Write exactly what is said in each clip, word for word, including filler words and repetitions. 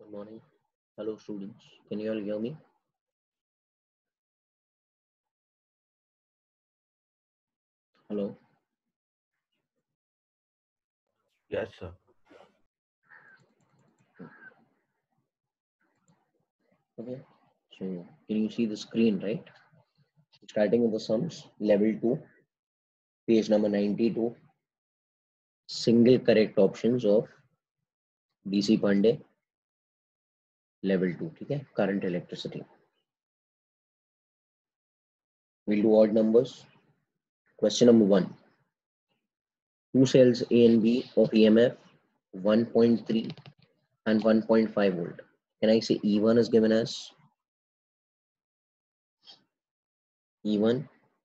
Good morning. Hello, students. Can you all hear me? Hello. Yes, sir. Okay. So, can you see the screen, right? Starting with the sums, level two, page number ninety-two. Single correct options of D C Pandey, level two. Okay. Current electricity. We'll do odd numbers. Question number one. Two cells A and B of E M F one point three and one point five volt. Can I say E one is given as E one?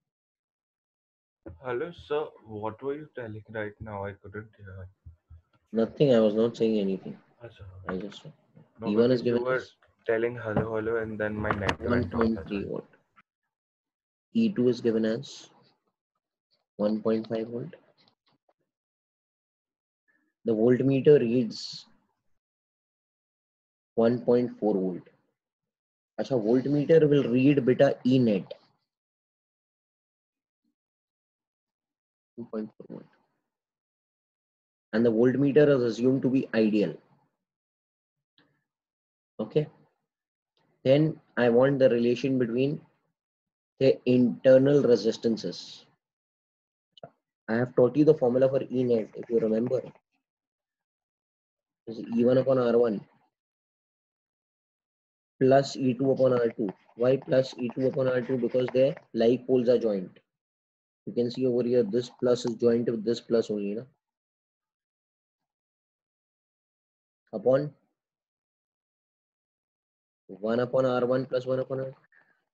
Hello, sir. What were you telling right now? I couldn't hear. Nothing. I was not saying anything. Achha. I just No, E one is because you given were as telling hello, hello, and then my net went off. That's one point three why. volt. E two is given as one point five volt. The voltmeter reads one point four volt. अच्छा, voltmeter will read beta E net one point four volt, and the voltmeter is assumed to be ideal. Okay, then I want the relation between the internal resistances. I have taught you the formula for E net, if you remember. Is E one upon R one plus E two upon R two. Why plus E two upon R two? Because their like poles are joined. You can see over here, this plus is joined with this plus only, na? Upon one upon R one plus one upon R two.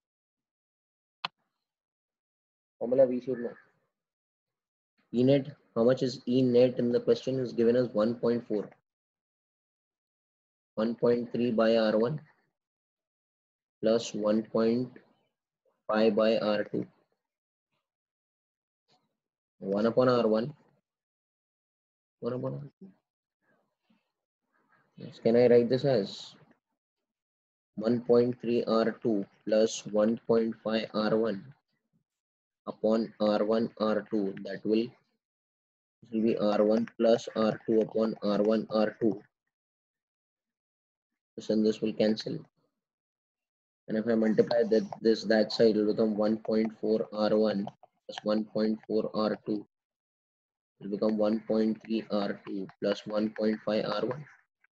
Formula we should know. E net, how much is E net in the question is given as one point four. one point three by R one plus one point five by R two. one upon R one. one upon R two. Yes, can I write this as one point three R two plus one point five R one upon R one R two? That will, this will be R one plus R two upon R one R two. This and this will cancel. And if I multiply that this that side, it will become one point four R one plus one point four R two. It will become one point three R two plus one point five R one.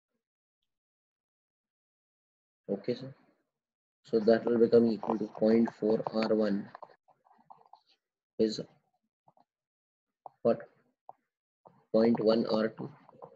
Okay, sir. So that will become equal to zero point four R one is what? zero point one R two.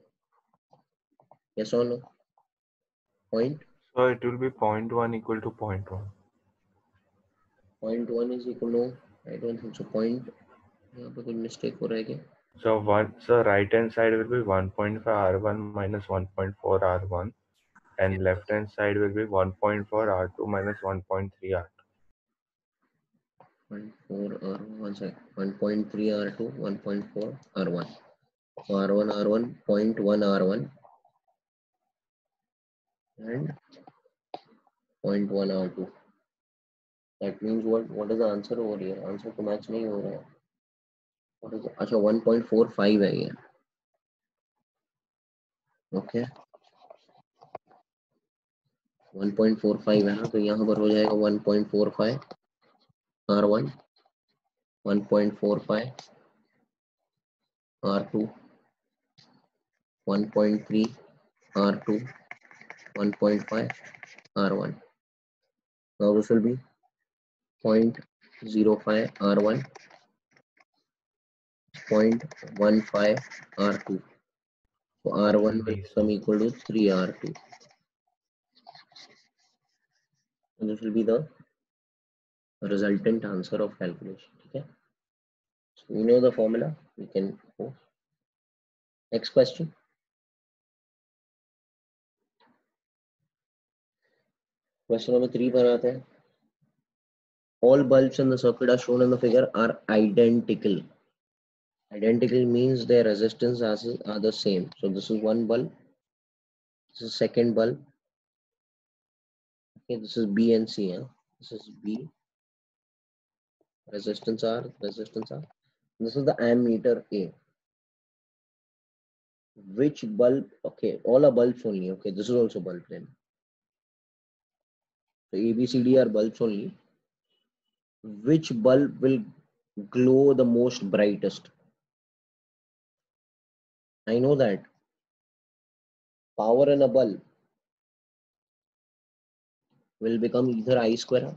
Yes or no? Point? So it will be zero point one equal to zero point one. zero point one is equal to, I don't think so. Point, यहाँ पे कोई mistake हो रहा है क्या? So one, so right hand side will be one point five R one minus one point four R one, and left hand side will be one point four R two minus one point three R two. one point four R one, one second. one point three R two, one point four R one. So R one R one, zero point one R one and zero point one R two. That means what? What is the answer over here? Answer to match नहीं हो रहा है. What is? अच्छा, one point four five है ये. Okay. one point four five है ना, तो यहाँ पर हो जाएगा one point four five R one, one point four five R two, one point three R two, one point five R one. Now this will be zero point zero five R one, zero point one five R two. So R one will become equal to three R two. And this will be the resultant answer of calculation. Okay. So we know the formula. We can go. Next question. Question number three पर आते हैं. All bulbs in the circuit are shown in the figure are identical. Identical means their resistance are the same. So this is one bulb. This is second bulb. Okay, this is B and C. Huh? This is B. Resistance R. Resistance R. This is the ammeter A. Which bulb? Okay, all are bulbs only. Okay, this is also bulb then. So A, B, C, D are bulbs only. Which bulb will glow the most brightest? I know that. Power in a bulb will become either I square.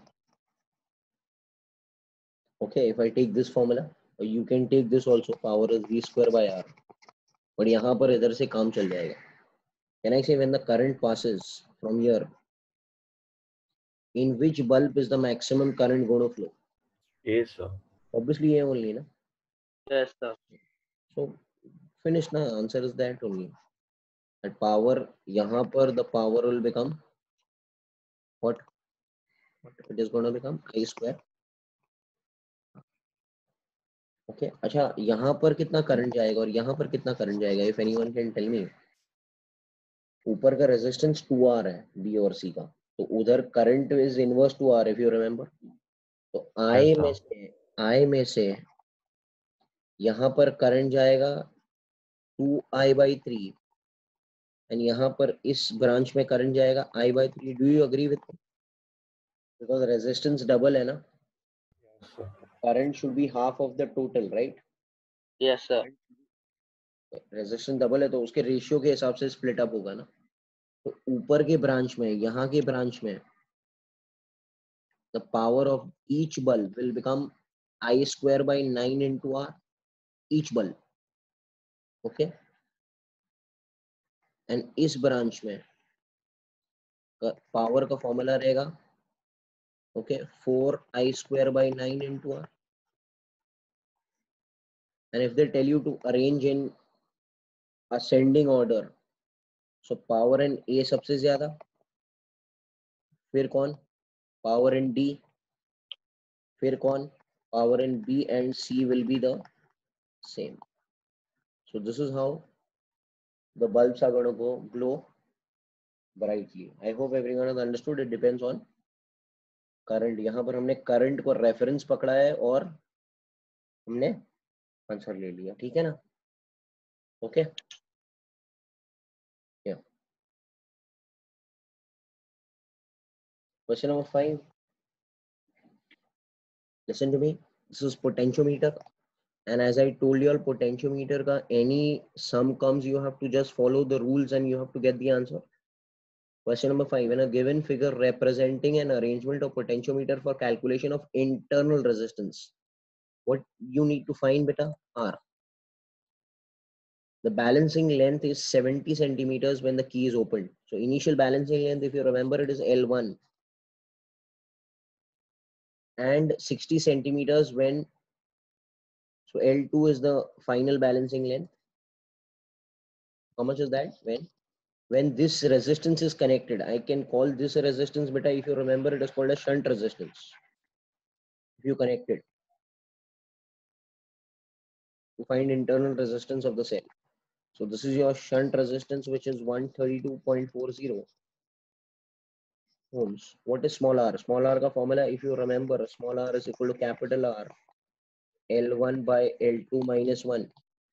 Okay, if I take this formula, you can take this also. Power is V square by R. But यहाँ पर इधर से काम चल जाएगा. Can I say when the current passes from here, in which bulb is the maximum current going to flow? A, sir. Obviously, A only, na? Yes, sir. So, finish na. Answer is that only. That power, यहाँ पर the power will become what? What it is going to become? I square. Okay. अच्छा, यहाँ पर कितना current जाएगा और यहाँ पर कितना करंट जाएगा? If anyone can tell me. ऊपर का रेजिस्टेंस टू आर है बी और सी का, तो उधर current is inverse to R, if you remember. तो आई Yes, में sir. से आई में से यहाँ पर करंट जाएगा two I by three and यहाँ पर इस ब्रांच में करंट जाएगा I by three. Do you agree with? Because resistance double है ना. Yes, sir. Current should be half of the total, right? Yes, sir. Resistance double है तो उसके रेशियो के हिसाब से स्प्लिट अप होगा ना. तो ऊपर के ब्रांच में, यहाँ के ब्रांच में the power of each bulb will become I square by nine into R, each bulb. Okay. And इस ब्रांच में पावर का फॉर्मूला रहेगा okay four I square by nine into R. And if they tell you to arrange in ascending order, so power in A सबसे ज्यादा, फिर कौन? Power in D, फिर कौन? Power in B and C will be the same. So this is how the bulbs are going to go glow brightly. I hope everyone has understood. It depends on current. यहाँ पर हमने current को reference पकड़ा है और हमने answer ले लिया. ठीक है ना? ओके. या question number five. Listen to me. This is potentiometer and as I told you all, potentiometer ka any sum comes, you have to just follow the rules and you have to get the answer. Question number five. In a given figure representing an arrangement of potentiometer for calculation of internal resistance, what you need to find, beta? R. The balancing length is seventy centimeters when the key is opened. So initial balancing length, if you remember, it is L one and sixty centimeters when, so L two is the final balancing length. How much is that? When when this resistance is connected, I can call this a resistance, beta. If you remember, it is called a shunt resistance. If you connect it to find internal resistance of the cell. So this is your shunt resistance, which is one thirty-two point four zero ohms. What is small r? Small r ka formula, if you remember, small r is equal to capital R, L one by L two minus one.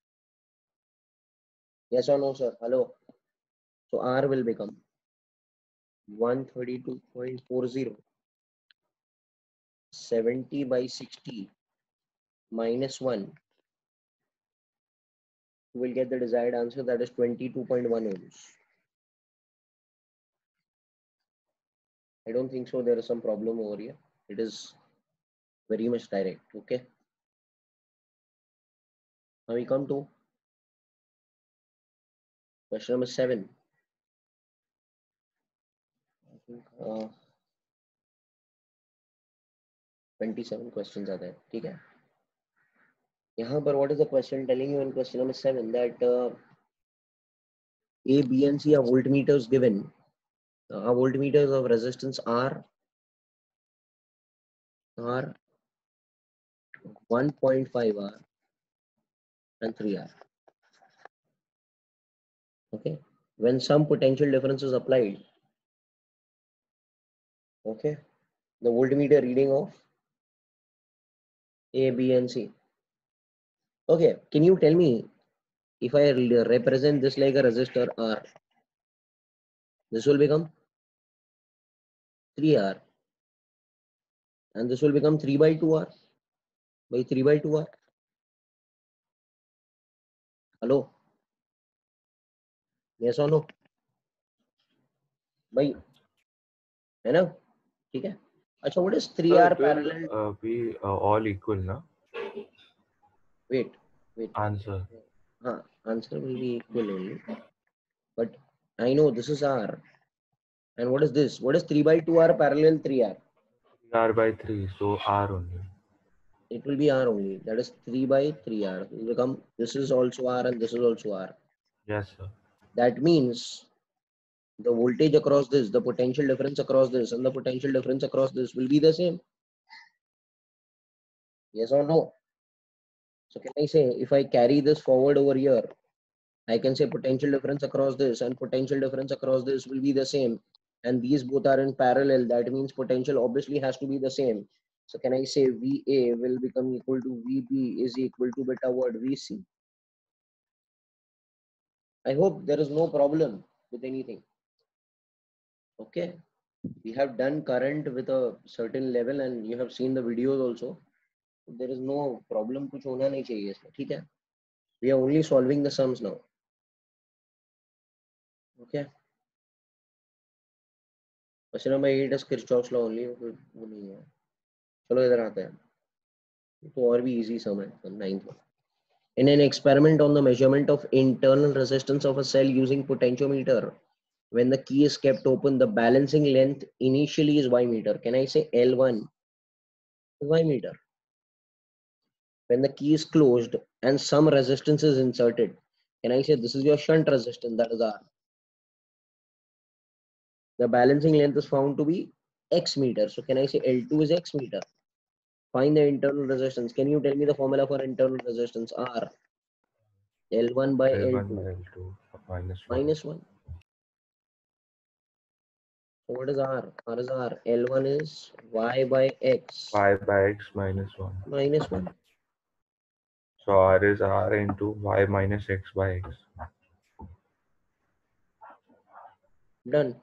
Yes or no, sir? Hello. So R will become one thirty-two point four zero, seventy by sixty minus one. You will get the desired answer, that is twenty-two point one ohms. I don't think so there is some problem over here. It is very much direct. Okay. Now we come to question number seven. I think uh, twenty-seven questions are there. ठीक है. यहाँ पर what is the question telling you in question number seven? That uh, A, B and C are voltmeters given. Uh, are voltmeters of resistance R, R, one point five R and three R. Okay. When some potential difference is applied, Okay, the voltmeter reading of A, B, and C. Okay, can you tell me if I re- represent this like a resistor R, this will become three R, and this will become three by two R by three by two R. Hello, yes or no? भाई है ना? ठीक है. अच्छा, what is three Sir, R it will parallel? uh, be uh, all equal, na? Wait, wait. Answer. Huh, answer will be equal only. But I know this is R. And what is this? What is three by two R parallel three R? R by three, so R only. It will be R only. That is three by three R. It will become, this is also R and this is also R. Yes, sir. That means the voltage across this, the potential difference across this, and the potential difference across this will be the same. Yes or no? So can I say, if I carry this forward over here, I can say potential difference across this and potential difference across this will be the same. And these both are in parallel. That means potential obviously has to be the same. So can I say V A will become equal to V B is equal to beta what V C? I hope there is no problem with anything. Okay. We have done current with a certain level and you have seen the videos also. There is no problem. कुछ होना नहीं चाहिए इसमें, ठीक है? We are only solving the sums now. Okay. Question number eight is Kirchhoff's law only. वो नहीं है. चलो इधर आते हैं. तो और भी easy sum है. Ninth one. In an experiment on the measurement of internal resistance of a cell using potentiometer, when the key is kept open, the balancing length initially is Y meter. Can I say L one is Y meter? When the key is closed and some resistance is inserted, can I say this is your shunt resistance, that is R? The balancing length is found to be X meter. So can I say L two is X meter? Find the internal resistance. Can you tell me the formula for internal resistance? R. L one by L L one two by L two minus one. minus one. So what is R? R is R. L one is Y by X Y by X minus one. minus one. So R is R into Y minus X by X. Done.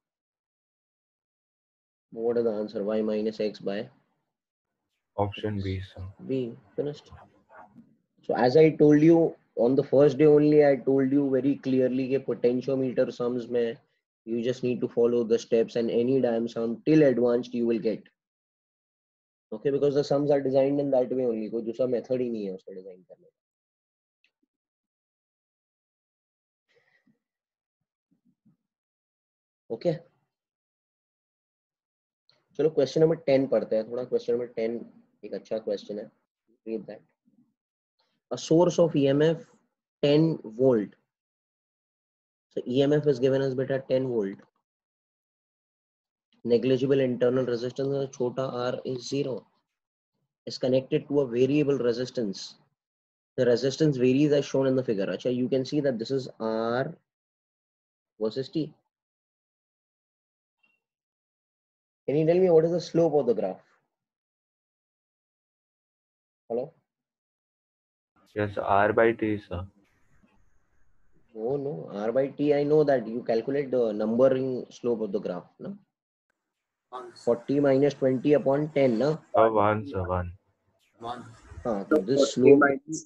What is the answer? Y minus X by Option B, sir. B. Finished. So as I told you on the first day only, I told you very clearly that potentiometer sums mein you just need to follow the steps and any damn sum till advanced you will get. Okay, because the sums are designed in that way only. कोई दूसरा method ही नहीं है उसका design करने का. Okay. चलो question number ten पढ़ते हैं. थोड़ा क्वेश्चन नंबर टेन एक अच्छा क्वेश्चन है. Read that. A source of E M F ten volt. So E M F is given as beta ten volt. Negligible internal resistance chota r is zero. Is connected to a variable resistance. The resistance varies as shown in the figure. Achha, you can see that this is R versus T. Can you tell me what is the slope of the graph? Hello? Yes, R by T, sir. No, no. R by T, I know that. You calculate the numbering slope of the graph. No? forty minus twenty upon ten. No? Uh, one, sir, one. Ah, so this slope.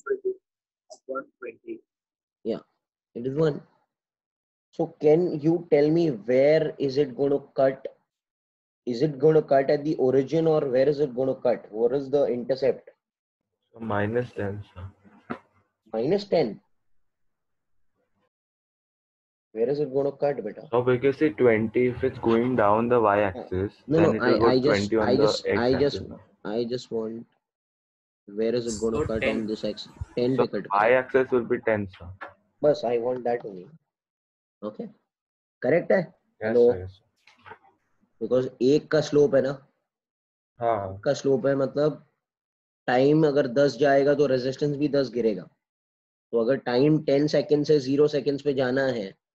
Yeah, it is one. So can you tell me where is it going to cut? Is it going to cut at the origin or where is it going to cut? What is the intercept? So minus ten, sir. Minus ten. Where is it going to cut, beta? So because see twenty, if it's going down the y-axis, No, then no. it will I, go I just, twenty on I the just, I just, x-axis. I just want. Where is it going to cut on this axis? ten So पे cut करेगा. y-axis will be ten, sir. बस I want that only. Okay. Correct है? Yes, Hello. sir. Yes, sir. Because एक का slope है ना. हाँ. एक का slope है मतलब टाइम अगर दस जाएगा तो रेजिस्टेंस भी दस गिरेगा. तो अगर टाइम टेन सेकंड से जीरो सेकंड्स पे जाना है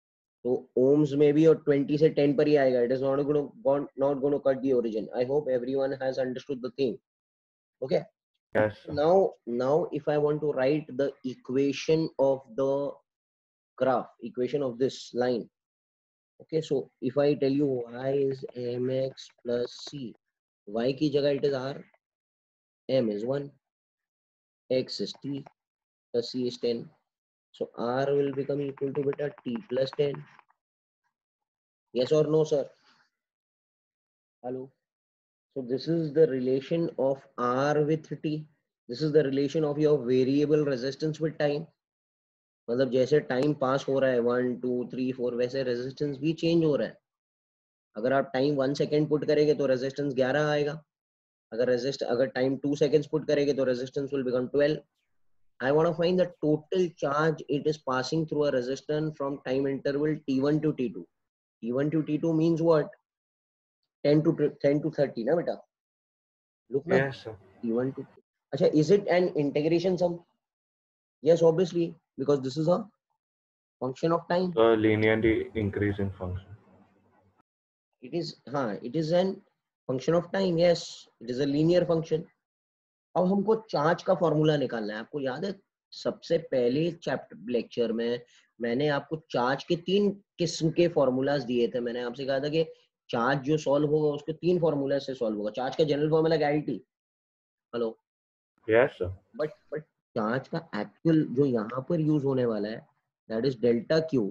तो ohms में भी और twenty से ten पर ही आएगा. It is not going to not going to cut the origin. I hope everyone has understood the thing. Okay. Yes, sir. Now, now if I want to write the equation of the graph, equation of this line. Okay, so if I tell you y is mx plus c, y की जगह it is r, m is one, x is t, plus c is ten. So r will become equal to beta t plus ten. Yes or no, sir? Hello. So this is the relation of r with t. This is the relation of your variable resistance with time. मतलब जैसे time pass हो रहा है one two three four वैसे resistance भी change हो रहा है. अगर आप टाइम वन सेकेंड पुट करेंगे तो रेजिस्टेंस ग्यारह आएगा. अगर रेजिस्ट अगर टाइम टू सेकेंड्स पुट करेंगे तो resistance will become twelve. I want to find the total charge it is passing through a resistor from time interval t one to t two. t one to t two means what? ten to ten to thirty ना बेटा. Look ना. Yes, sir. t one to अच्छा, is it an integration sum? Yes, obviously, because this is a function of time. So linearly increasing function. It is हाँ, it is an function of time. Yes, it is a linear function. अब हमको charge का formula निकालना है. आपको याद है सबसे पहले चैप्टर लेक्चर में मैंने आपको चार्ज के तीन किस्म के फॉर्मूलाज दिए थे. मैंने आपसे कहा था कि चार्ज जो सॉल्व होगा उसके तीन फॉर्मूला से सॉल्व होगा. चार्ज का जनरल फॉर्मूला क्या है? T. Hello. Yes, sir. But but charge का एक्चुअल जो यहाँ पर यूज होने वाला है that is delta Q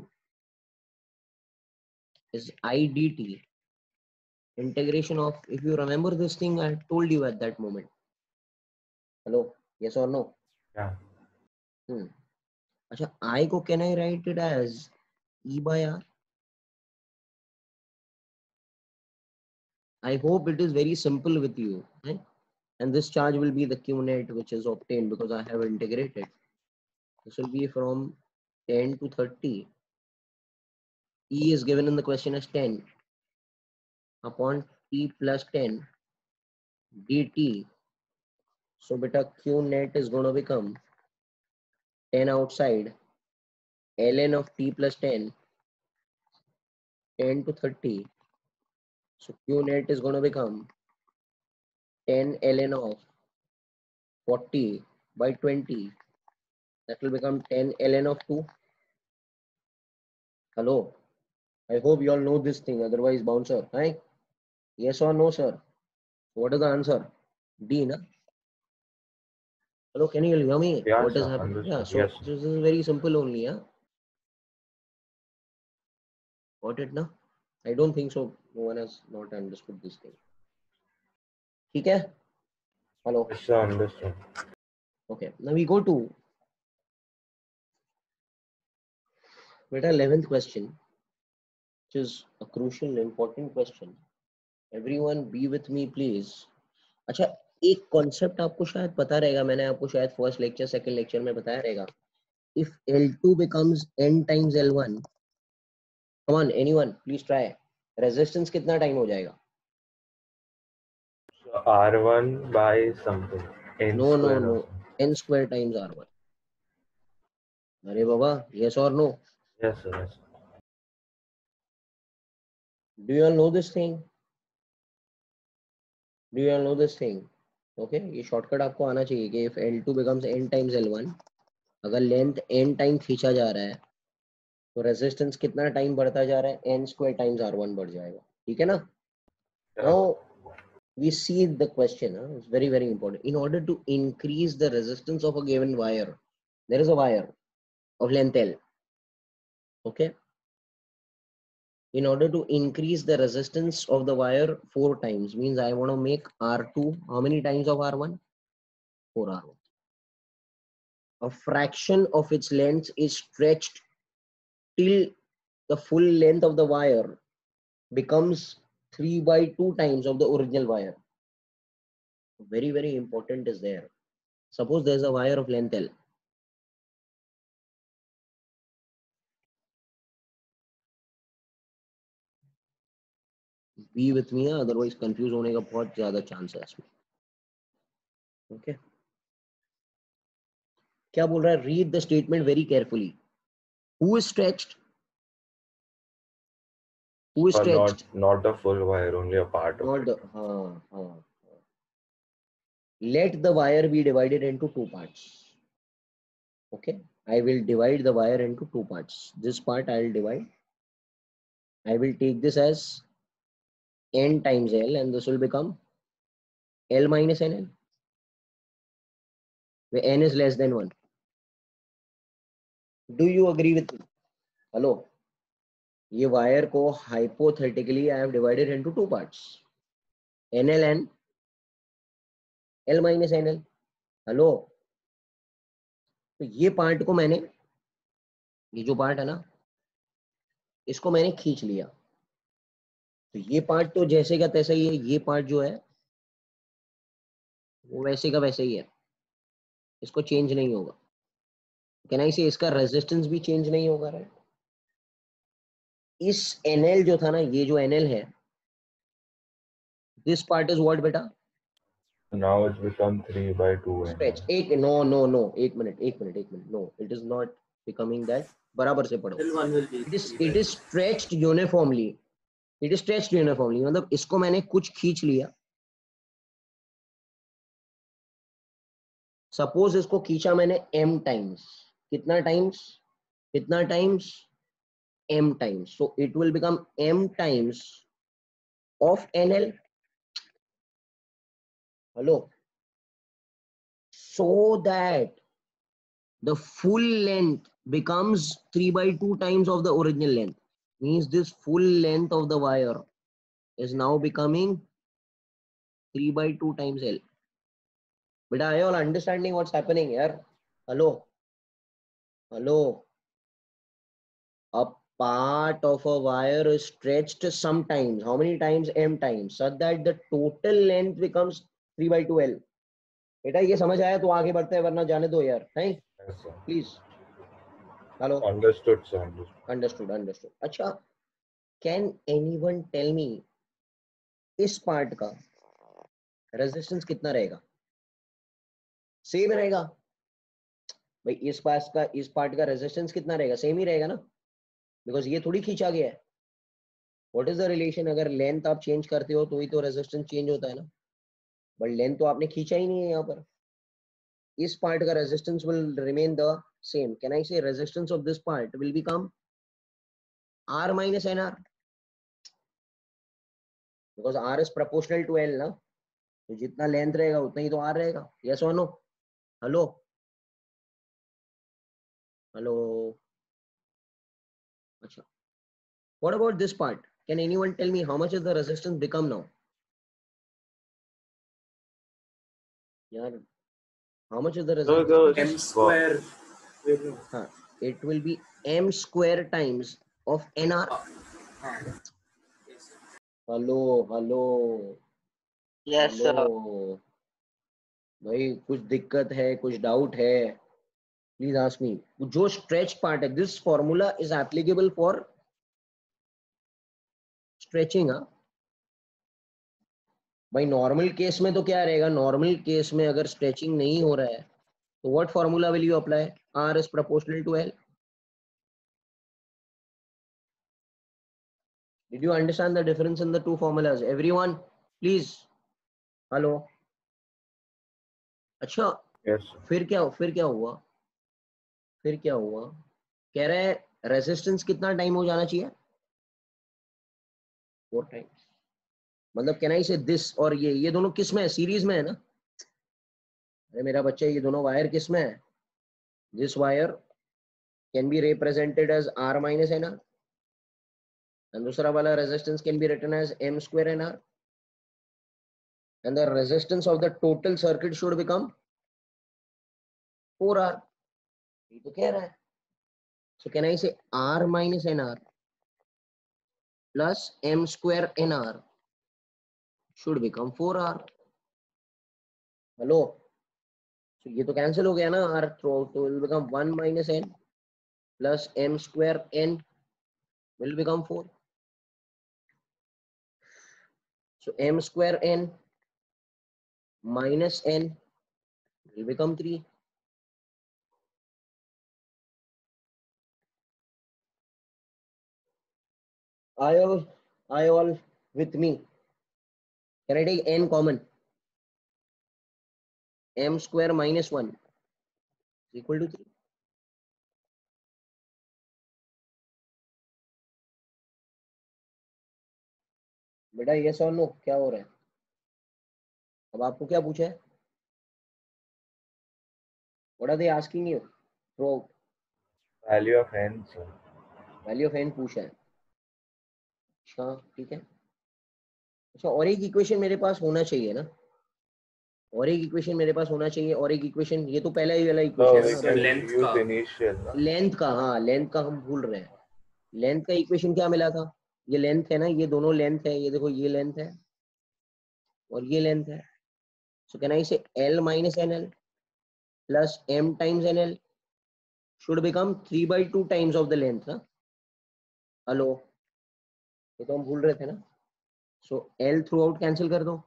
is I D T integration of, if you remember this thing I told you at that moment. Hello, yes or no? Yeah. Hmm. अच्छा, I को can I write it as E by R? I hope it is very simple with you, right? And this charge will be the Q net which is obtained because I have integrated. This will be from ten to thirty. E is given in the question as ten upon T plus ten dt. So beta Q net is going to become ten outside ln of T plus ten, ten to thirty. So Q net is going to become ten ln of forty by twenty. That will become ten ln of two. Hello. I hope you all know this thing. Otherwise, bouncer. Hi. Yes or no, sir? What is the answer? D, na? Hello, can you hear me? Yeah, What is sir. happening? Understood. Yeah, so Yes, sir. this is very simple only, yeah. Got it, na? I don't think so. No one has not understood this thing. Okay? Hello. Yes, sir. Understood. Okay. Now we go to beta eleventh question, which is a crucial, important question. Everyone be with me, please. अच्छा, एक concept आपको शायद पता रहेगा. मैंने आपको शायद first lecture second lecture में बताया रहेगा. If L two becomes n times L one, come on, anyone, please try. Resistance कितना टाइम हो जाएगा? So R one by something. N No, no, square. no. or something. N square times R one. अरे बाबा, yes or no? Yes, sir. Yes. Do you all know this thing? Do you all know this thing? Okay, ये shortcut आपको आना चाहिए कि if L two becomes n times L one, अगर length n time खींचा जा रहा है तो रेजिस्टेंस कितना टाइम बढ़ता जा रहा है? n square times R one बढ़ जाएगा. ठीक है ना? Yeah. Now we see the question. Huh? It's very very important. In order to increase the resistance of a given wire, there is a wire of length L. Okay. In order to increase the resistance of the wire four times, means I want to make R two how many times of R one? four R one. A fraction of its length is stretched till the full length of the wire becomes three by two times of the original wire. Very very important is there. Suppose there's a wire of length L. Be with me, otherwise confuse होने का बहुत ज़्यादा chance है इसमें. Okay. क्या बोल रहा है? Read the statement very carefully. Who is stretched? Who is Or not, stretched? not the full wire, only a part of Not it. the. हाँ हाँ. Let the wire be divided into two parts. Okay, I will divide the wire into two parts. This part I will divide. I will take this as N times L, and this will become L minus N L, where N is less than one. Do you agree with me? Hello. ये wire को hypothetically I have divided into two parts, N L and L minus N L. Hello, तो ये part को मैंने, ये जो part है ना, इसको मैंने खींच लिया. तो ये पार्ट तो जैसे का तैसा ही है. ये पार्ट जो है वो वैसे का वैसे ही है, इसको चेंज नहीं होगा. कैन आई से इसका रेजिस्टेंस भी चेंज नहीं होगा, राइट? इस N L जो था ना, ये जो N L है, दिस पार्ट इज व्हाट बेटा? Now it's become three by two. Stretch. एक नो नो नो एक मिनट एक मिनट एक minute no, it is not becoming that. बराबर से पढ़ो. It is it is stretched uniformly. It is stretched uniformly मतलब इसको मैंने कुछ खींच लिया. सपोज इसको खींचा मैंने m टाइम्स. कितना टाइम्स? कितना times? m times. So it will become m times of N L. Hello. So that the full length becomes three by two times of the original length. Means this full length of the wire is now becoming three by two times L. But are you all understanding what's happening here? Hello? Hello? A part of a wire is stretched sometimes. How many times? M times. Such that the total length becomes three by two L. बेटा ये समझ आया तो आगे बढ़ते हैं, वरना जाने दो यार. नहीं, Yes, sir. Please. Hello. Understood, sir. Understood. Understood understood. अच्छा, कैन एनीवन टेल मी इस पार्ट का रेजिस्टेंस कितना रहेगा? सेम रहेगा भाई. इस पास का इस पार्ट का रेजिस्टेंस कितना रहेगा? सेम ही रहेगा ना, बिकॉज ये थोड़ी खींचा गया है. What is the relation? अगर लेंथ आप चेंज करते हो तो ही तो रेजिस्टेंस चेंज होता है ना. बट लेंथ तो आपने खींचा ही नहीं है यहाँ पर. इस पार्ट का resistance will remain the same. Can I say resistance of this part will become R minus N R, because R is proportional to L ना. तो जितना लेंथ रहेगा उतना ही तो R रहेगा. यस और नो? हेलो. हेलो. अच्छा, what about this part? Can anyone tell me how much is the resistance become now? यार, how much is the So resistance? the M square. हाँ, it will be M square times of N R. Hello hello Yes, sir. Hello भाई, कुछ दिक्कत है, कुछ doubt है, please ask me. जो stretch part है, this formula is applicable for stretching. हाँ भाई, नॉर्मल केस में तो क्या रहेगा? नॉर्मल केस में अगर स्ट्रेचिंग नहीं हो रहा है तो what formula will you apply? R is proportional to L. Did you understand the difference in the two formulas? Everyone, please. Hello. अच्छा, yes, sir. फिर क्या फिर क्या हुआ? फिर क्या हुआ? कह रहे हैं रेजिस्टेंस कितना टाइम हो जाना चाहिए? Four times. मतलब कैन आई से दिस और ये ये दोनों किस में है? सीरीज में है ना. अरे मेरा बच्चा, ये दोनों वायर किस में है? This wire can be represented as R minus N R, and दूसरा वाला resistance can be written as M square N R, and the resistance of the total circuit should become four R. ये तो कह रहा है. So can I say R minus N R plus M square N R should become four R. Hello. So ये तो cancel हो गया ना. R throw तो will become one minus N plus M square N will become four. So M square N minus N will become three. आयो are you all with me? Can I take n common? M square minus one is equal to three. बेटा yes or no क्या हो रहा है? अब आपको क्या पूछा है? What are they asking you? Throughout. Value of n, sir. Value of n पूछा है. अच्छा ठीक है. अच्छा और एक इक्वेशन मेरे पास होना चाहिए ना, और एक इक्वेशन मेरे पास होना चाहिए, और एक इक्वेशन, ये तो पहला ही वाला So इक्वेशन we है can ना, length use का। initial, ना? लेंथ का. हाँ लेंथ का हम भूल रहे हैं. लेंथ का इक्वेशन क्या मिला था? ये लेंथ है ना, ये दोनों लेंथ है, ये देखो ये लेंथ है और ये लेंथ है. So can I say L minus N L plus m times N L should become three by two times of the length ना. हेलो, ये तो हम भूल रहे थे ना. So L throughout cancel कर दो,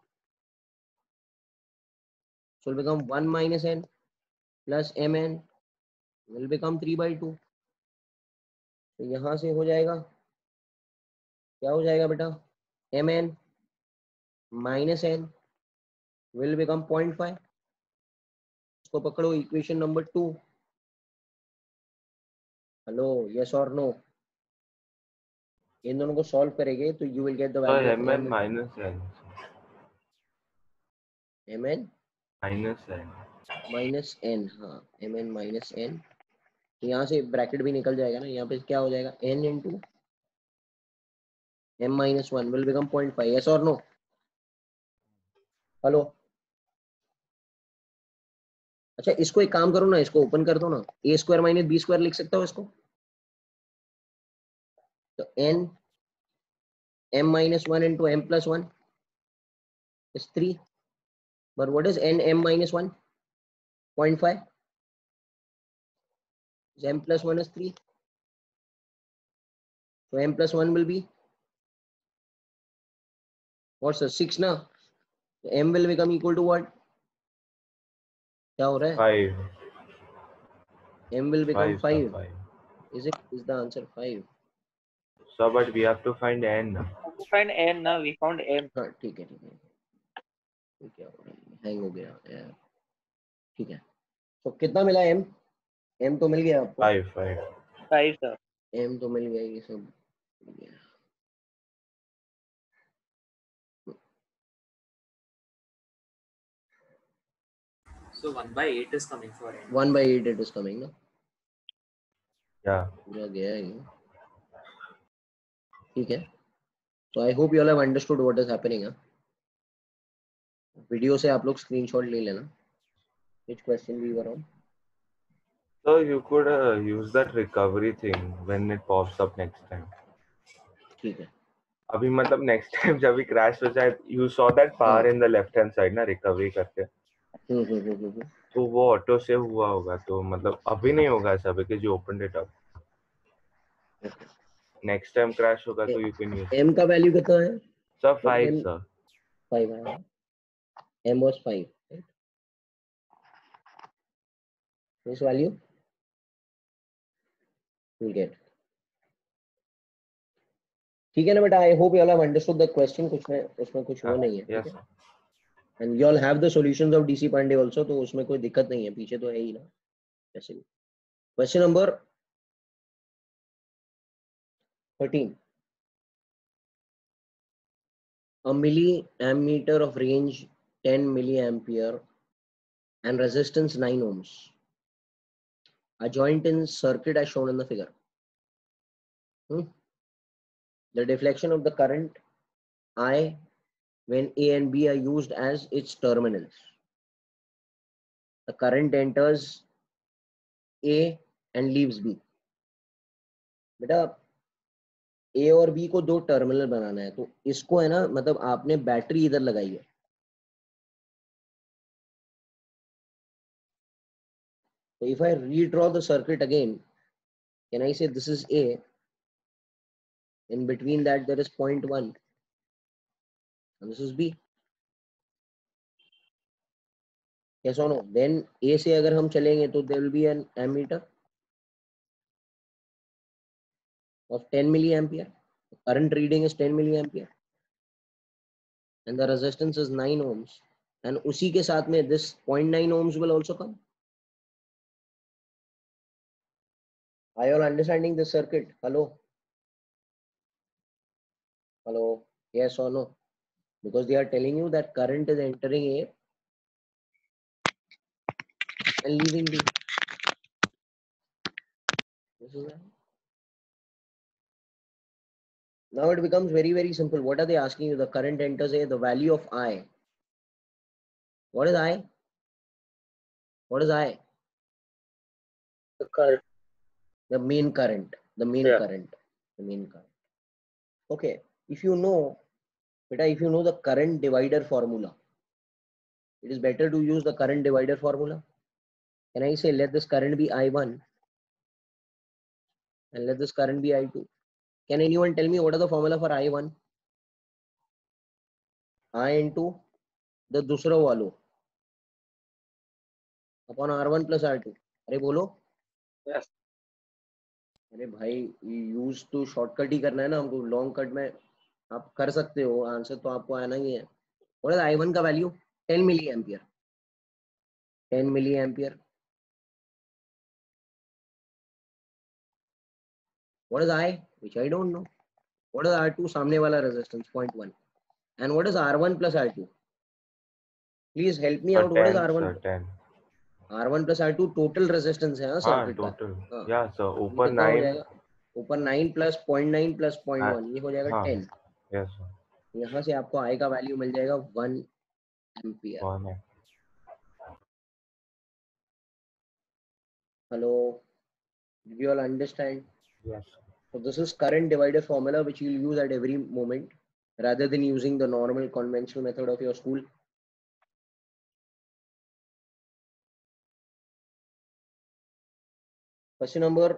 so will become one minus N plus M N will become three by two. तो यहाँ से हो जाएगा, क्या हो जाएगा बेटा? M N minus N will become point five. इसको पकड़ो equation number two. Hello, yes और नो? इन दोनों को सॉल्व करेंगे तो you will get the So value of mn m minus n. M N Minus n. Minus N. हाँ M N minus N. तो यहाँ से ब्रैकेट भी निकल जाएगा ना, यहाँ पे क्या हो जाएगा? n into M minus one will become point five. Yes और नो? हेलो. अच्छा इसको एक काम करो ना, इसको ओपन कर दो ना. A square minus B square लिख सकता हो इसको. तो n m minus one into m plus one is three. But what is n m minus one? zero point five. So m plus one is three. So m plus one will be what's the six now? So m will become equal to what? क्या हो रहा है? Five. M will become Five, sir, five. five. Is it? Is the answer five? So but we have to find n. To find n now, we found m. हाँ ठीक है ठीक है. तो क्या हो रहा है? हैंग हो गया यार. ठीक है. तो कितना मिला m? m तो मिल गया आपको. Five, five. five, sir. m तो मिल गया, ये सब मिल गया. So one by eight is coming for n. one by eight it is coming ना. Yeah. पूरा गया है ये. ठीक है. So I hope you all have understood what is happening. हाँ. वीडियो से आप लोग स्क्रीनशॉट ले लेना. Which question we were on? So you could uh, use that recovery thing when it pops up next time. ठीक है. अभी मतलब next time जब भी crash हो जाए, you saw that bar हाँ. in the left hand side ना recovery करके. हम्म हम्म हम्म हम्म. तो वो ऑटो से हुआ होगा, तो मतलब अभी नहीं होगा ऐसा because you opened it up. Next time crash होगा तो you can use. M का वैल्यू कितना है? Sir What is five, M? sir. five है. M was five. Right? This value we'll get. ठीक है ना बेटा. I hope you all have understood the question. कुछ में उसमें कुछ वो नहीं है. Yes. And you all have the solutions of D C Pandey also. तो उसमें कोई दिक्कत नहीं है, पीछे तो है ही ना वैसे भी. Question number thirteen. A milliammeter of range ten milliampere and resistance nine ohms are joined in circuit as shown in the figure. Hmm? The deflection of the current I when A and B are used as its terminals. The current enters A and leaves B. बेटा A और B को दो terminal बनाना है, तो इसको है ना, मतलब आपने बैटरी इधर लगाई है. So if I redraw the circuit again, can I say this is A? In between that there is point one, and this is B. Yes or no? Then A से अगर हम चलेंगे तो there will be an ammeter of ten milliampere. current reading is ten milliampere and the resistance is nine ohms, and उसी के साथ में this zero point nine ohms will also come. Are you all understanding this circuit? Hello? Hello? Yes or no? Because they are telling you that current is entering A and leaving B. This is right. Now it becomes very, very simple. What are they asking you? The current enters A, the value of I. What is I? What is I? The current. The main current. The main Yeah. current. The main current. Okay. If you know, beta, if you know the current divider formula, it is better to use the current divider formula. Can I say let this current be I one and let this current be I two? Can anyone tell me what is the formula for I one? I into the दूसरा वालों upon R one plus R two. अरे बोलो. Yes. अरे भाई use तो shortcut ही करना है ना हमको. लॉन्ग कट में आप कर सकते हो, आंसर तो आपको आना ही है. व्हाट इज आई वन का value? ten milli ampere. ten milli ampere. What is I? Which I don't know. What is R two? सामने वाला resistance zero point one. And what is R one plus R two? Please help me Sir, out. What is ten, R one? sir, ten. R one plus R two total resistance है. हाँ हाँ, circuit का. total. हाँ. Yeah, sir. ये ऊपर कितना हो nine. जाएगा? ऊपर nine plus zero point nine plus zero point हाँ, one, ये हो जाएगा हाँ. ten. Yes, sir. यहाँ से आपको आई का वैल्यू मिल जाएगा one ampere. One. Hello, did you all understand? Yes, sir. So this is current divider formula which you will use at every moment rather than using the normal conventional method of your school. Question number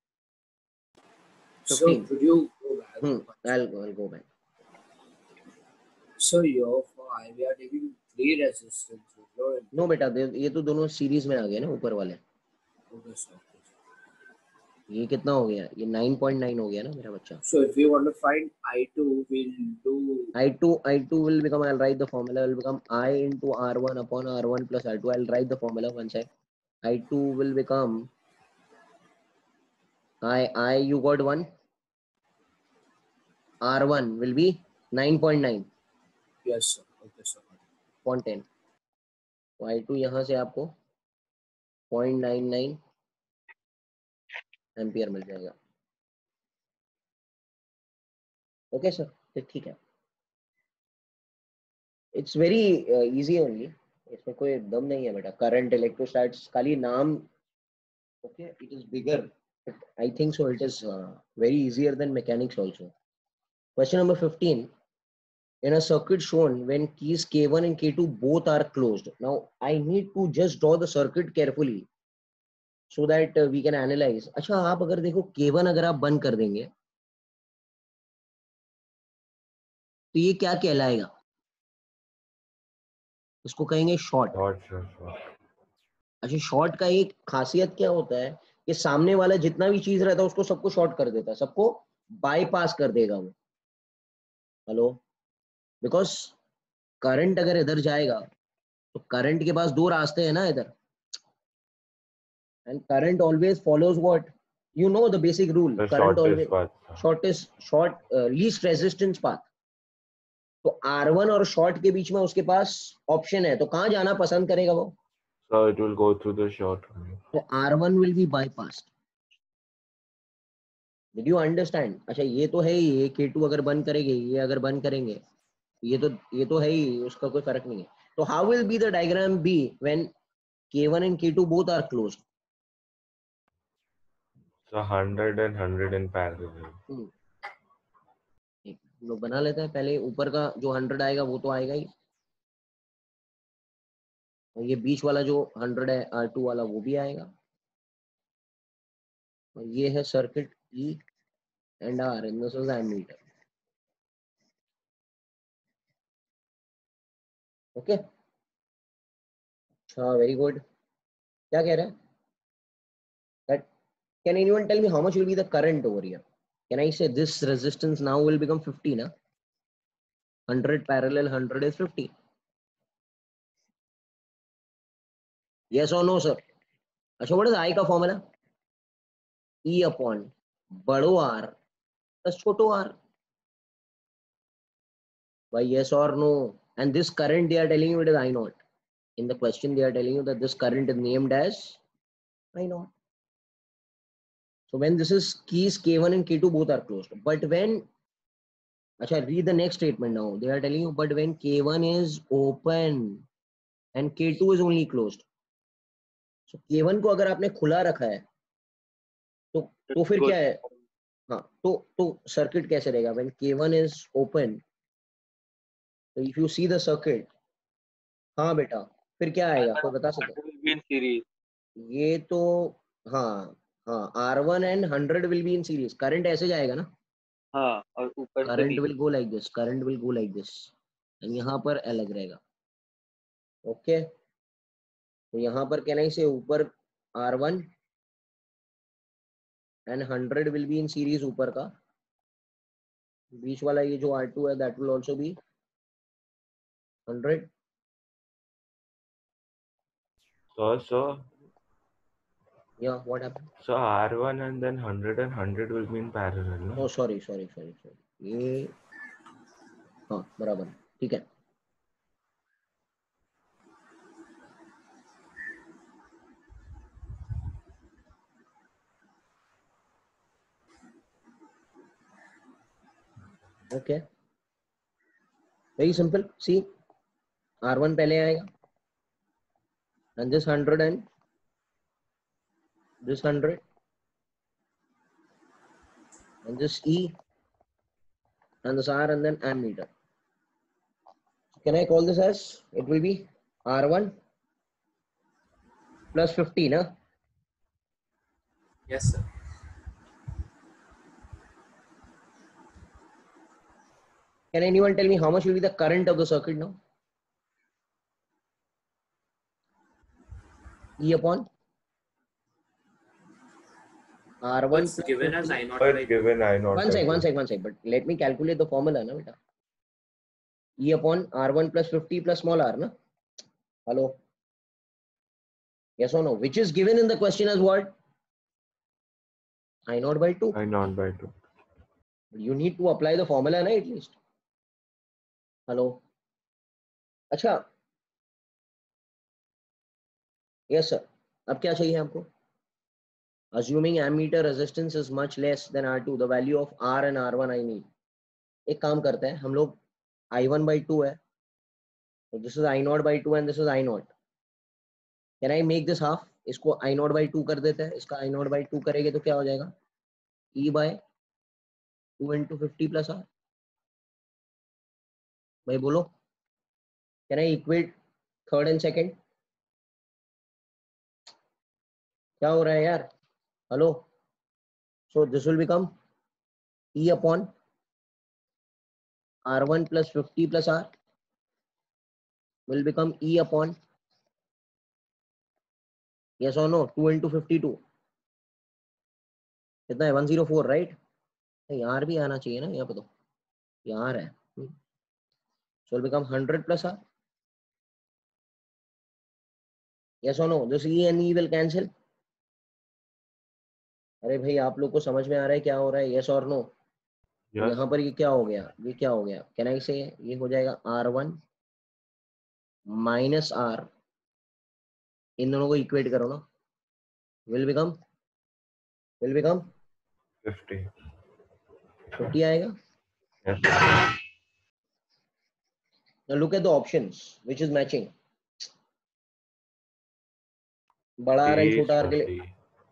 So fifteen. could you go back? Hmm. I'll go. I'll go back. So your for I we are taking three resistances. No, No बेटा, ये तो दोनों series में आ गए ना ऊपर वाले. okay, sir. ये कितना हो गया? ये nine point nine हो गया ना मेरा बच्चा. So if we want to find I two, we'll do I two I two will become, I'll write the formula, will become I into R one upon R one plus R two. I'll write the formula one sec. I two will become I I you got one. R one will be nine point nine yes, sir. Okay, sir. upon ten. तो I two यहाँ से आपको zero point nine nine ampere मिल जाएगा. Okay sir, तो ठीक है. It's very easy only. इसमें कोई दम नहीं है बेटा. करंट इलेक्ट्रोस्टैट्स खाली नाम. Okay, it is bigger. I think so it is uh, very easier than mechanics also. Question number fifteen. In a circuit shown when keys K one and K two both are closed. Now I need to just draw the circuit carefully so that uh, we can analyze. अच्छा, आप अगर देखो K one अगर आप बंद कर देंगे तो ये क्या कहलाएगा? इसको कहेंगे शॉर्ट. Short, sir, short. अच्छा, शॉर्ट का एक खासियत क्या होता है कि सामने वाला जितना भी चीज रहता है उसको सबको शॉर्ट कर देता है, सबको बाईपास कर देगा वो. हेलो, बिकॉज करंट अगर इधर जाएगा तो करंट के पास दो रास्ते हैं ना इधर. And current always follows what? You know the basic rule. The current shortest always path, sir. Shortest short least resistance path. तो आर वन और शॉर्ट के बीच में उसके पास ऑप्शन है, तो कहां जाना पसंद करेगा वो? So it will go through the short only. तो R one will be bypassed. Did you understand? अच्छा, ये तो है ही. ये K टू अगर बंद करेंगे, ये अगर बंद करेंगे, ये तो ये तो है ही, उसका कोई फर्क नहीं है. तो how will be the diagram be when K one and K two both are closed? So hundred and hundred in parallel. hmm. एक हम लोग बना लेते हैं. पहले ऊपर का जो हंड्रेड आएगा वो तो आएगा ही, और ये बीच वाला जो हंड्रेड है आर टू वाला वो भी आएगा. और ये है circuit E and R and this is ammeter. Okay, अच्छा, वेरी गुड. क्या कह रहा है? That can anyone tell me how much will be the current over here? Can I say this resistance now will become fifty, na? one hundred parallel one hundred is fifty. Yes or no, sir? Achha, what is I ka formula? E upon bado R plus choto r. Why yes or no? And this current they are telling you it is I naught. In the question they are telling you that this current is named as I naught. So when this is keys K one and K two both are closed. But when, achha, read the next statement now. They are telling you, but when K one is open and K two is only closed. So K one को अगर आपने खुला रखा है तो तो फिर क्या है? हाँ, तो तो सर्किट कैसे रहेगा? When K one is open, so if you see the circuit, हाँ बेटा, फिर क्या आएगा? कोई बता सकता है? ये तो हाँ हाँ R one and one hundred will be in series. Current ऐसे जाएगा ना? हाँ, और ऊपर से Current नीचे। will go like this. Current will go like this. And यहाँ पर अलग रहेगा. Okay. तो यहाँ पर can I say ऊपर R one and one hundred will be in series ऊपर का. बीच वाला ये जो R two है that will also be one hundred. So, so, Yeah, what happened? so R one and then one hundred and one hundred will be in parallel, no? Oh, sorry, sorry, sorry, sorry. ये हाँ बराबर ठीक है. Okay. Very simple. See, R one पहले आएगा. And this one hundred and this one hundred. And this E. And this R and then ammeter. Can I call this as, it will be R one plus fifty, na? Yes, sir. Can anyone tell me how much will be the current of the circuit now? E upon R one It's plus given as fifty. I naught Oh, by it's given I naught. One by sec, two. one sec, one sec. But let me calculate the formula, na beta. E upon R one plus fifty plus small r, na? Hello? Yes or no? Which is given in the question as what? I naught by two. I naught by two. You need to apply the formula, na, at least. Hello? अच्छा. Yes, sir. अब क्या चाहिए आपको? Assuming ammeter resistance is much less than R two, the value of R and R one I need. एक काम करते हैं हम लोग. I one by two है. So this is I naught by two and this is I naught. Can I make this half? इसको I naught by two कर देते हैं. इसका I naught by two करेंगे तो क्या हो जाएगा? E by two into fifty plus R. भाई बोलो. Can I equate third and second? क्या हो रहा है यार? Hello? So this will become E upon R one plus fifty plus R will become E upon, yes or no, two into fifty-two. कितना है? one oh four, right? यार भी आना चाहिए ना यहाँ पे तो. यार है. So it will become one hundred plus R. Yes or no? This E and E will cancel. अरे भाई आप लोग को समझ में आ रहा है क्या हो रहा है? Yes or no? Yes. यहाँ पर ये क्या हो गया? ये क्या हो गया? Can I say ये हो जाएगा R one minus R. इन दोनों को इक्वेट करो ना. Will become will become fifty. fifty आएगा. Yes. Now look at the options. Which is matching? बड़ा R and D is छोटा R के लिए. fifty.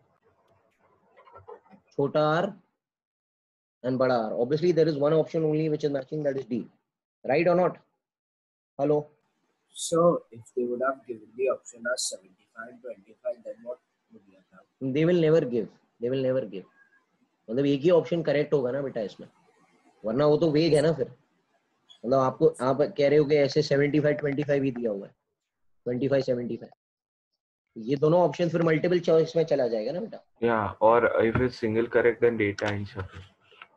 छोटा R and बड़ा R. Obviously there is one option only which is matching, that is D. Right or not? Hello? So if they would have given the option as seventy-five twenty-five, then what would you have? They will never give. They will never give. मतलब एक ही option correct होगा ना बेटा इसमें, वरना वो तो वेग है ना फिर. मतलब आपको आप कह रहे हो कि ऐसे seventy-five twenty-five ही दिया हुआ है, twenty-five seventy-five. ये दोनों ऑप्शन फिर मल्टीपल चॉइस में चला जाएगा ना बेटा. Yeah, or if it's single correct, then data insufficient.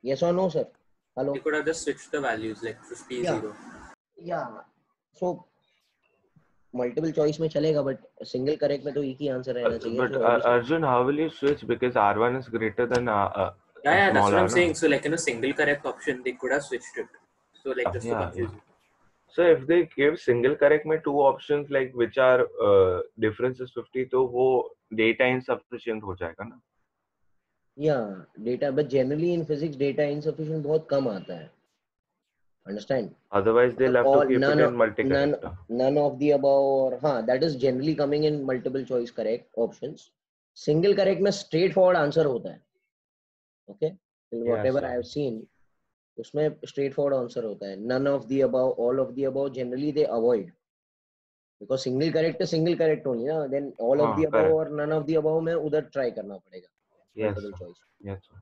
Yes or no, sir? Hello. You could have just switched the values like fifty Yeah. zero. Yeah. So multiple choice में चलेगा but single correct में तो एक ही answer रहना चाहिए. But So uh, obviously Arjun, how will you switch? Because R one is greater than uh, uh, Yeah, yeah, that's small what I'm r, no? saying. So like in a single correct option, they could have switched it. So like just to Yeah, confuse yeah. you. So if they give single correct में two options like which are uh, difference is fifty, तो वो data insufficient हो जाएगा ना? yeah, data, but generally in physics data insufficient बहुत कम आता है. Understand? Otherwise they'll have to All keep none it of in multi-correct. none none of the above or हाँ that is generally coming in multiple choice correct options. Single correct में straightforward answer होता है. Okay? Till Yes, whatever sir. I have seen, उसमें straightforward answer होता है. None of the above, all of the above, generally they avoid. Because single correct is single correct only ना. Then all of हाँ, the above correct. और none of the above में उधर try करना पड़ेगा. Yes, Multiple sir. choice. Yes, sir.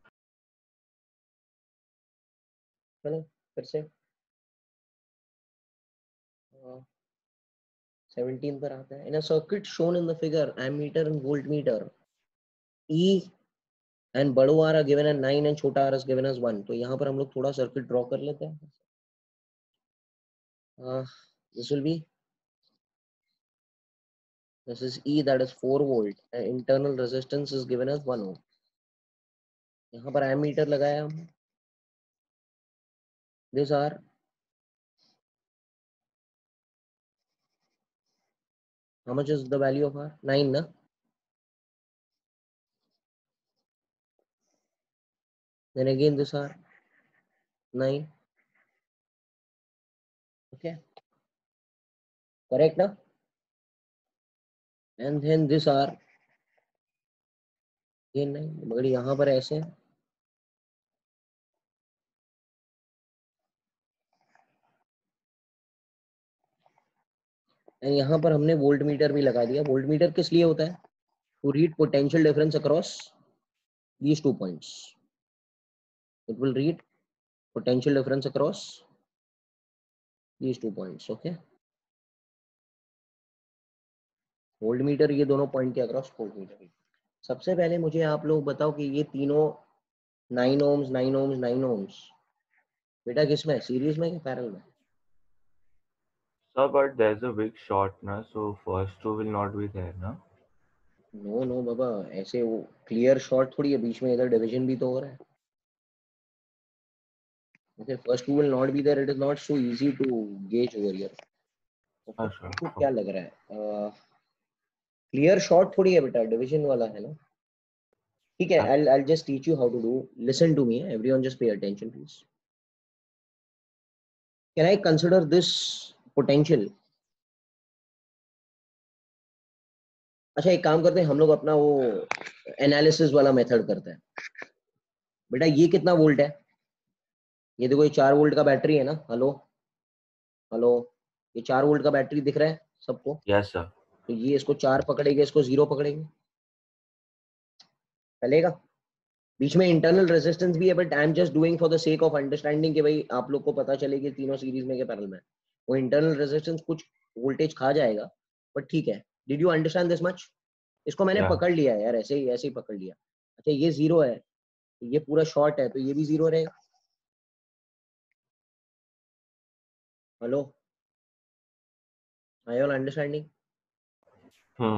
चलो फिर से seventeen पर आता है. In a circuit shown in the figure, ammeter and voltmeter, E and बड़ो R are given as nine and छोटा R is given as one. तो यहाँ पर हम लोग थोड़ा सर्किट ड्रॉ कर लेते हैं. uh, this will be this is E, that is four volt, and internal resistance is given as one ohm. यहाँ पर ammeter लगाया हमने. This R, how much is the value of R? nine ना. Then again this R, nine. Okay, correct ना. And then this R, again nine. मगर यहाँ पर ऐसे है. एंड यहाँ पर हमने वोल्ट मीटर भी लगा दिया. वोल्ट मीटर किस लिए होता है? To read potential difference across these two points. It will read potential difference across these two points. Okay, voltmeter ये दोनों पॉइंट के अक्रॉस वोल्टमीटर. सबसे पहले मुझे आप लोग बताओ कि ये तीनों nine ohms nine ohms nine ohms बेटा किस में, सीरीज में कि पैरेलल में? Sir, but there's a big short ना, so first two will not be there ना? नो नो बाबा, ऐसे वो क्लियर शॉर्ट थोड़ी है, बीच में इधर डिवीजन भी तो हो रहा है. Okay, first two will not be there. It is not so easy to gauge over here. Okay, अच्छा. आपको क्या लग रहा है? क्लियर शॉर्ट थोड़ी है बेटा, डिवीजन वाला है ना. ठीक है, I'll I'll just teach you how to do. Listen to me, everyone. Just pay attention, please. Can I consider this potential? अच्छा, एक काम करते हैं हम लोग, अपना वो एनालिसिस वाला मेथड करते हैं. बेटा ये कितना वोल्ट है? ये देखो, ये चार वोल्ट का बैटरी है ना. हेलो हेलो, ये चार वोल्ट का बैटरी दिख रहा है सबको? Yes, sir. तो ये इसको चार पकड़ेगा, इसको जीरो पकड़ेंगे, चलेगा? बीच में इंटरनल रेजिस्टेंस भी है, but I am just doing for the sake of understanding कि भाई आप लोग को पता चले कि तीनों सीरीज में के पैरेलल में. वो इंटरनल रेजिस्टेंस कुछ वोल्टेज खा जाएगा, बट ठीक है. Did you understand this much? इसको मैंने Yeah. पकड़ लिया है यार, ऐसे ही ऐसे ही पकड़ लिया. अच्छा, ये जीरो है, ये पूरा शॉर्ट है, तो ये भी जीरो रहेगा. Hello, I all understanding? Hmm.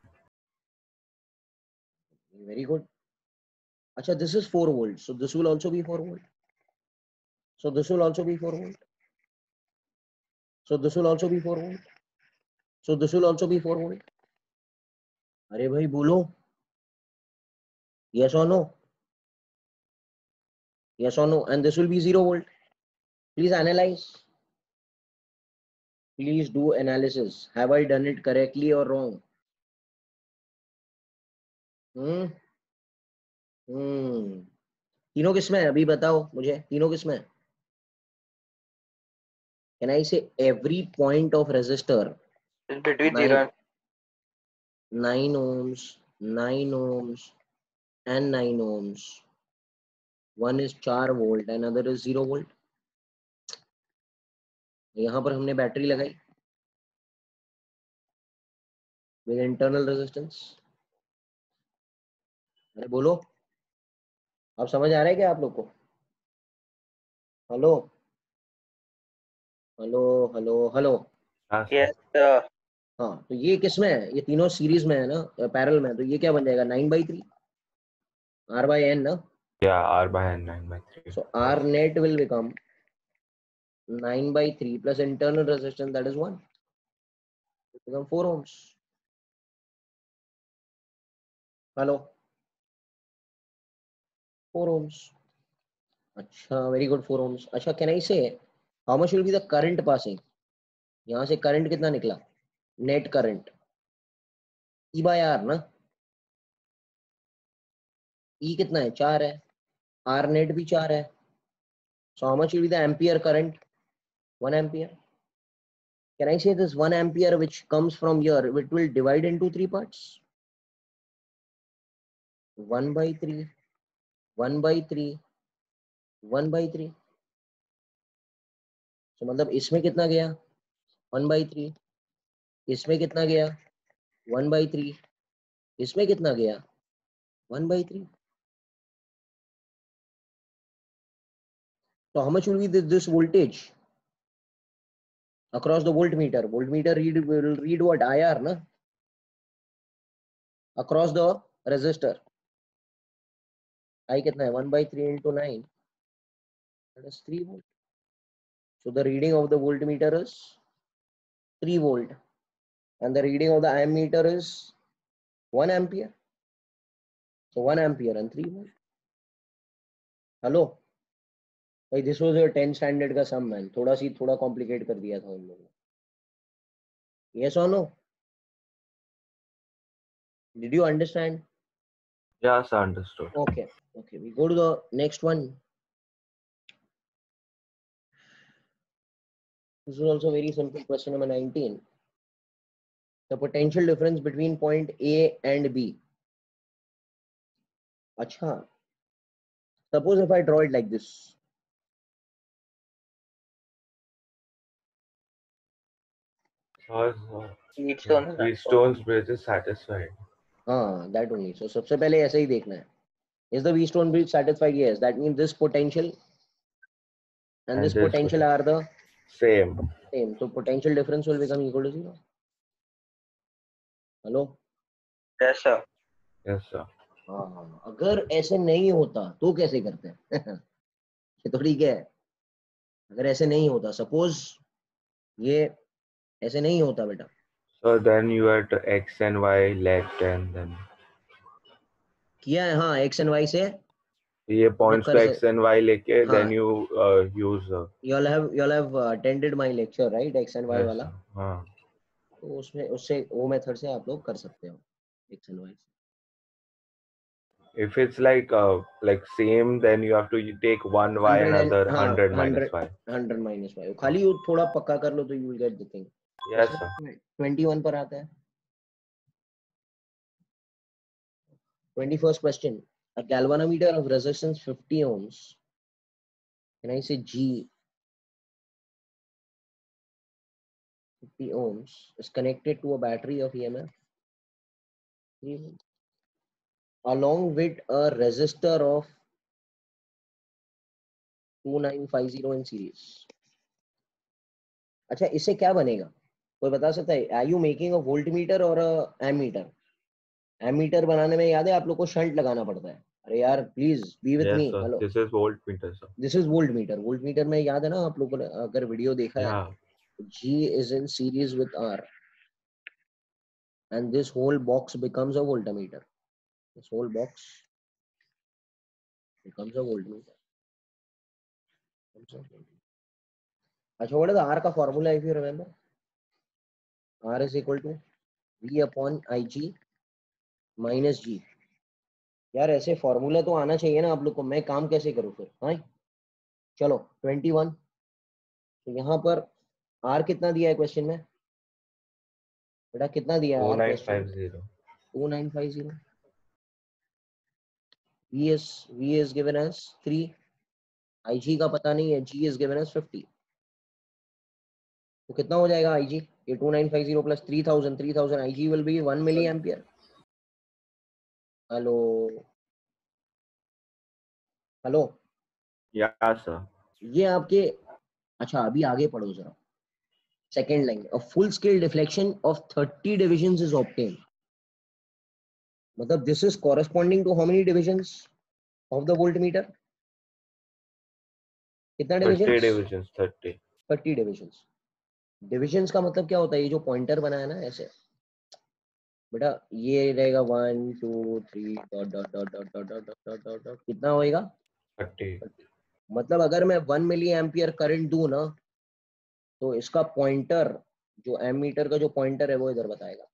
Very good. अच्छा, this is four volt, so this will also be four volt. So this will also be four volt. So this will also be four volt. So this will also be four volt. अरे भाई बोलो, yes or no? Yes or no? And this will be zero volt. Please analyze. Please do analysis. Have I done it correctly or wrong? Hmm. Hmm. तीनों किसमें है अभी बताओ मुझे, तीनों किसमें है? Can I say every point of resistor? It's between Nine, zero and nine ohms, nine ohms, and nine ohms. One is चार volt, another is zero volt. यहाँ पर हमने बैटरी लगाई with internal resistance. अरे बोलो, अब समझ आ रहा है क्या आप लोग को? हेलो हेलो हेलो हेलो हाँ Yes, sir. sir. हाँ, तो ये किस में है? ये तीनों सीरीज में है ना, पैरेलल में, तो ये क्या बन जाएगा? Nine by three R by N ना. Yeah, R by N nine by three. So R net will become nine by three plus internal resistance, that is one. It become four ohms. Hello, four ohms. अच्छा, very good, four ohms. अच्छा, can I say how much will be the current passing? यहाँ से current कितना निकला? Net current E by R ना. E कितना है? चार है. R net भी चार है. So how much will be the ampere current? One ampere. Can I say this one ampere which comes from here, it will divide into three parts? One by three, one by three, one by three. So मतलब इसमें कितना गया? One by three. इसमें कितना गया? One by three. इसमें कितना गया? One by three. So how much will be this, this voltage across the voltmeter? Voltmeter read will read what? I R na? Across the resistor. I कितना है? One by three into nine. That is three volt. So the reading of the voltmeter is three volt, and the reading of the ammeter is one ampere. So one ampere and three volt. Hello. भाई, this was your ten standard का sum man. थोड़ा सी थोड़ा complicate कर दिया था उन लोगों ने. Yes or no? Did you understand? Yes, understood. Okay. Okay. We go to the next one. This is also very simple. Question number nineteen. The potential difference between point A and B. Acha. Suppose if I draw it like this. Sir, sir. Wheatstone. Wheatstone's bridge is satisfied. हाँ, that only. So सबसे पहले ऐसे ही देखना है. Is the Wheatstone bridge satisfied? Yes. That means this potential and, And this this potential are the Same. same. So potential difference will become equal to zero. Hello. Yes, sir. Yes, sir. हाँ, अगर ऐसे नहीं होता तो कैसे करते हैं? ये तो ठीक है. अगर ऐसे नहीं होता, सपोज ये ऐसे नहीं होता बेटा. So then you had X and Y left and then किया है. हाँ, x and y से ये points कर पे से- X and Y लेके हाँ. then you uh, use uh, you'll have you'll have uh, attended my lecture, right? X and y yes, वाला. sir. हाँ. तो उसमें उससे वो मेथड से आप लोग कर सकते हो x and y से. If it's like uh, like same, then you have to take one Y and and- other हाँ, hundred minus Y. hundred minus y. खाली वो थोड़ा पक्का कर लो तो you will get the thing. Yes, sir. twenty-one पर आता है. twenty-first question. A galvanometer of resistance fifty ohms. Can I say G? fifty ohms is connected to a battery of E M F three volts, along with a resistor of twenty-nine fifty in series. अच्छा, इससे क्या बनेगा? कोई बता सकता है? Are you making a voltmeter or a ammeter? Ammeter बनाने में याद है आप लोग को शंट लगाना पड़ता है. अरे यार please be with Yes, me. sir. Hello. This is voltmeter, sir. This is voltmeter. Voltmeter में याद है ना आप लोगों ने अगर वीडियो देखा है? Yeah. G is in series with R, and this whole box becomes a voltmeter. This whole box becomes a voltmeter. अच्छा, what is the R का formula if you remember? R is equal to V upon Ig minus G. यार ऐसे formula तो आना चाहिए ना आप लोग को. मैं काम कैसे करूँ फिर? हाँ, चलो इक्कीस. तो यहाँ पर R कितना दिया है क्वेश्चन में बेटा? कितना दिया है Two R nine question five में? zero. two nine five zero. V is V is given as three. Ig का पता नहीं है. G is given as fifty. तो कितना हो जाएगा Ig? ये two nine five zero plus three thousand. three thousand Ig will be one milliampere. Hello hello. Yeah, sir. ये आपके, अच्छा अभी आगे पढ़ो जरा, second line, a full scale deflection of thirty divisions is obtained, मतलब this is corresponding to how many divisions of the voltmeter, कितना thirty divisions? Divisions, thirty. Thirty divisions. Divisions का मतलब क्या होता है? ये जो पॉइंटर बना है ना ऐसे, बेटा ये रहेगा one two three dot dot dot dot dot dot dot dot dot, कितना होएगा? थर्टी। मतलब अगर मैं वन मिली एम्पियर करंट दूं ना, तो इसका पॉइंटर, जो एमीटर का जो पॉइंटर है वो इधर बताएगा।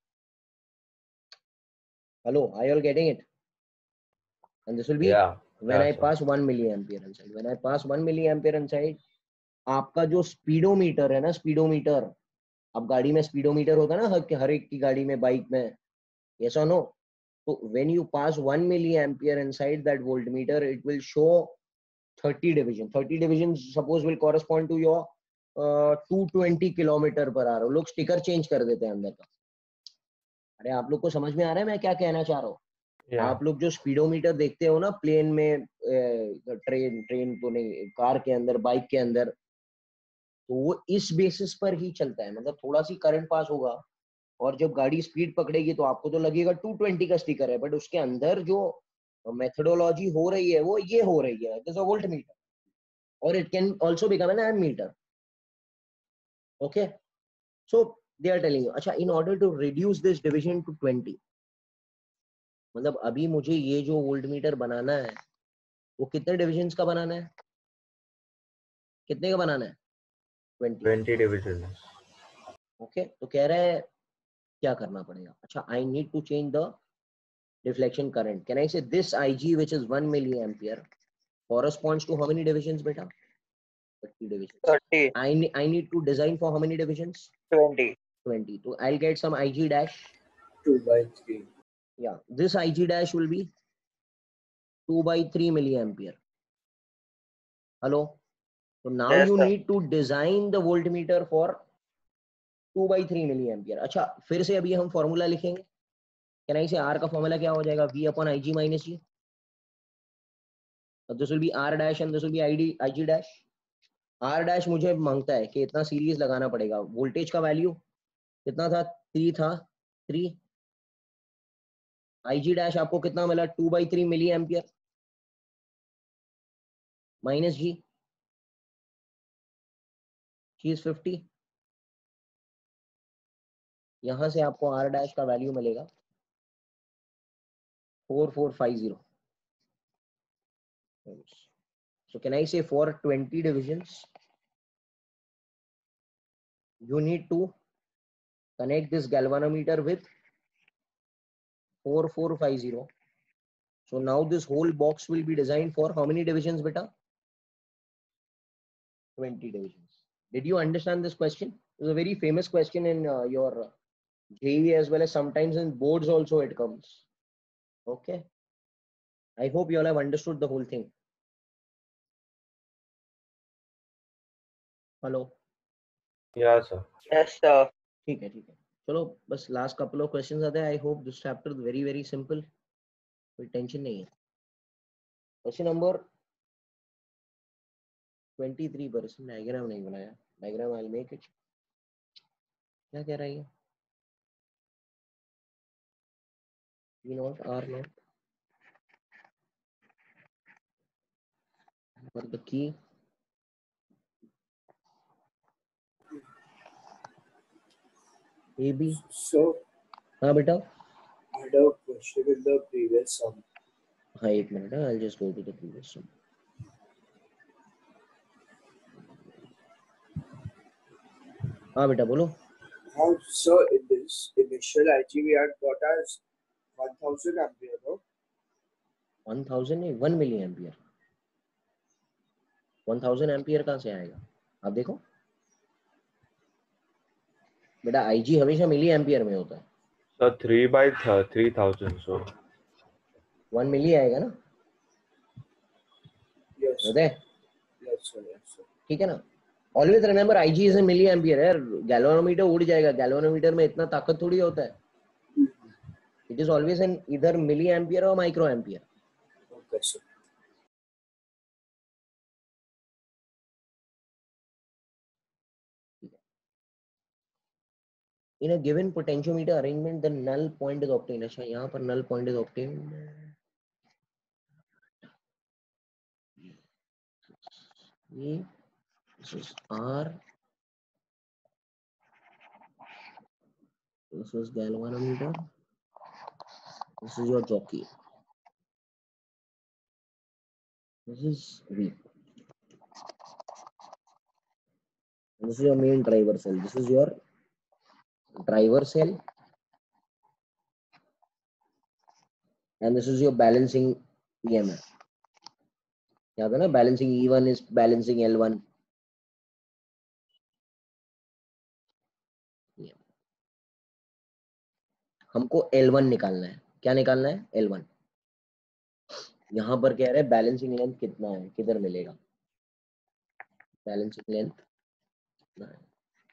Hello, are you all getting it? And this will be Yeah, when yeah, I sir. Pass one milli ampere inside, when I pass one milli ampere inside, आपका जो स्पीडोमीटर है ना, स्पीडोमीटर, अब गाड़ी में स्पीडोमीटर होता है ना, हर, हर एक की गाड़ी में, बाइक में, यस और no? So when you pass one milliampere inside that voltmeter, it will show thirty division. thirty divisions suppose will correspond to your uh, two hundred twenty kilometre per hour. लोग sticker change कर देते हैं अंदर का। अरे आप लोग को समझ में आ रहा है मैं क्या कहना चाह रहा हूँ? Yeah. आप लोग जो स्पीडोमीटर देखते हो ना प्लेन में, ट्रेन ट्रेन तो नहीं, कार के अंदर, बाइक के अंदर, तो वो इस बेसिस पर ही चलता है। मतलब थोड़ा सी करंट पास होगा और जब गाड़ी स्पीड पकड़ेगी तो आपको तो लगेगा टू ट्वेंटी का स्टिकर है, बट उसके अंदर जो मेथडोलॉजी हो रही है वो ये हो रही है, it is a voltmeter, और it can also become an ammeter. Okay, so they are telling you, अच्छा in order to reduce this division to twenty, मतलब अभी मुझे ये जो वोल्ट मीटर बनाना है वो कितने डिविजन्स का बनाना है? कितने का बनाना है? ट्वेंटी। Twenty divisions. ओके, तो कह रहा है क्या करना पड़ेगा? अच्छा, I need to change the deflection current. Can I say this I G, which is one milliampere, corresponds to how many divisions, beta? thirty divisions. thirty, I ne- I need to design for how many divisions? twenty. twenty. So I'll get some I G dash. two by three. Yeah, this I G dash will be two by three milliampere. Hello. So now Yes, you sir. need to design the voltmeter for two by three milliampere. अच्छा, फिर से अभी हम formula लिखेंगे। Can I say R का formula क्या हो जाएगा? V upon I G minus G. So this will be R dash and this will be I D I G dash. R dash मुझे मांगता है कि इतना सीरीज लगाना पड़ेगा। वोल्टेज का वैल्यू कितना था? थ्री था, थ्री। आईजी डैश आपको कितना मिला? Two by three milli ampere minus G, G is fifty. यहां से आपको आर डैश का वैल्यू मिलेगा four four five zero. So can I say for twenty divisions you need to connect this galvanometer with four four five zero. So now this whole box will be designed for how many divisions, beta? twenty divisions. Did you understand this question? It's a very famous question in uh, your J E E as well as sometimes in boards also it comes. Okay. I hope you all have understood the whole thing. Hello. Yeah, sir. Yes, sir. ठीक है, ठीक है, चलो बस last couple of questions आते हैं। I hope this chapter very very simple, कोई tension नहीं है। क्वेश्चन नंबर ट्वेंटी थ्री पर इसने डायग्राम नहीं बनाया। Diagram I will make it. क्या कह रहा है ये? P not R not for the key. A B. So हाँ बेटा, I had a question in the previous sum. हाँ एक मिनट है, I'll just go to the previous one. हाँ बेटा बोलो। How so in this initial I G we had got as one thousand ampere, no? One thousand नहीं, one milli ampere. One thousand ampere कहाँ से आएगा? आप देखो बेटा, आईजी हमेशा मिली एम्पियर में होता है। So three by th- three thousand. So one milli आएगा ना, Yes. होता है? Yes, sir. Yes, sir. ठीक है ना? Always remember IG is in milli ampere है। गैल्वेनोमीटर उड़ जाएगा, गैल्वेनोमीटर में इतना ताकत थोड़ी होता है। इट इज ऑलवेज इन इधर मिली एम्पियर और micro ampere. Okay, sir. in a given potentiometer arrangement the null point is obtained. अच्छा यहाँ पर null point is obtained. ये this is R, this is galvanometer, this is your jockey, this is V, and this is your main driver cell. This is your driver cell, and this is your balancing E M F. याद है ना, balancing E one is balancing L one. हमको L one निकालना है. क्या निकालना है? L one. यहाँ पर कह रहे हैं बैलेंसिंग लेंथ कितना है, किधर मिलेगा बैलेंसिंग लेंथ कितना है?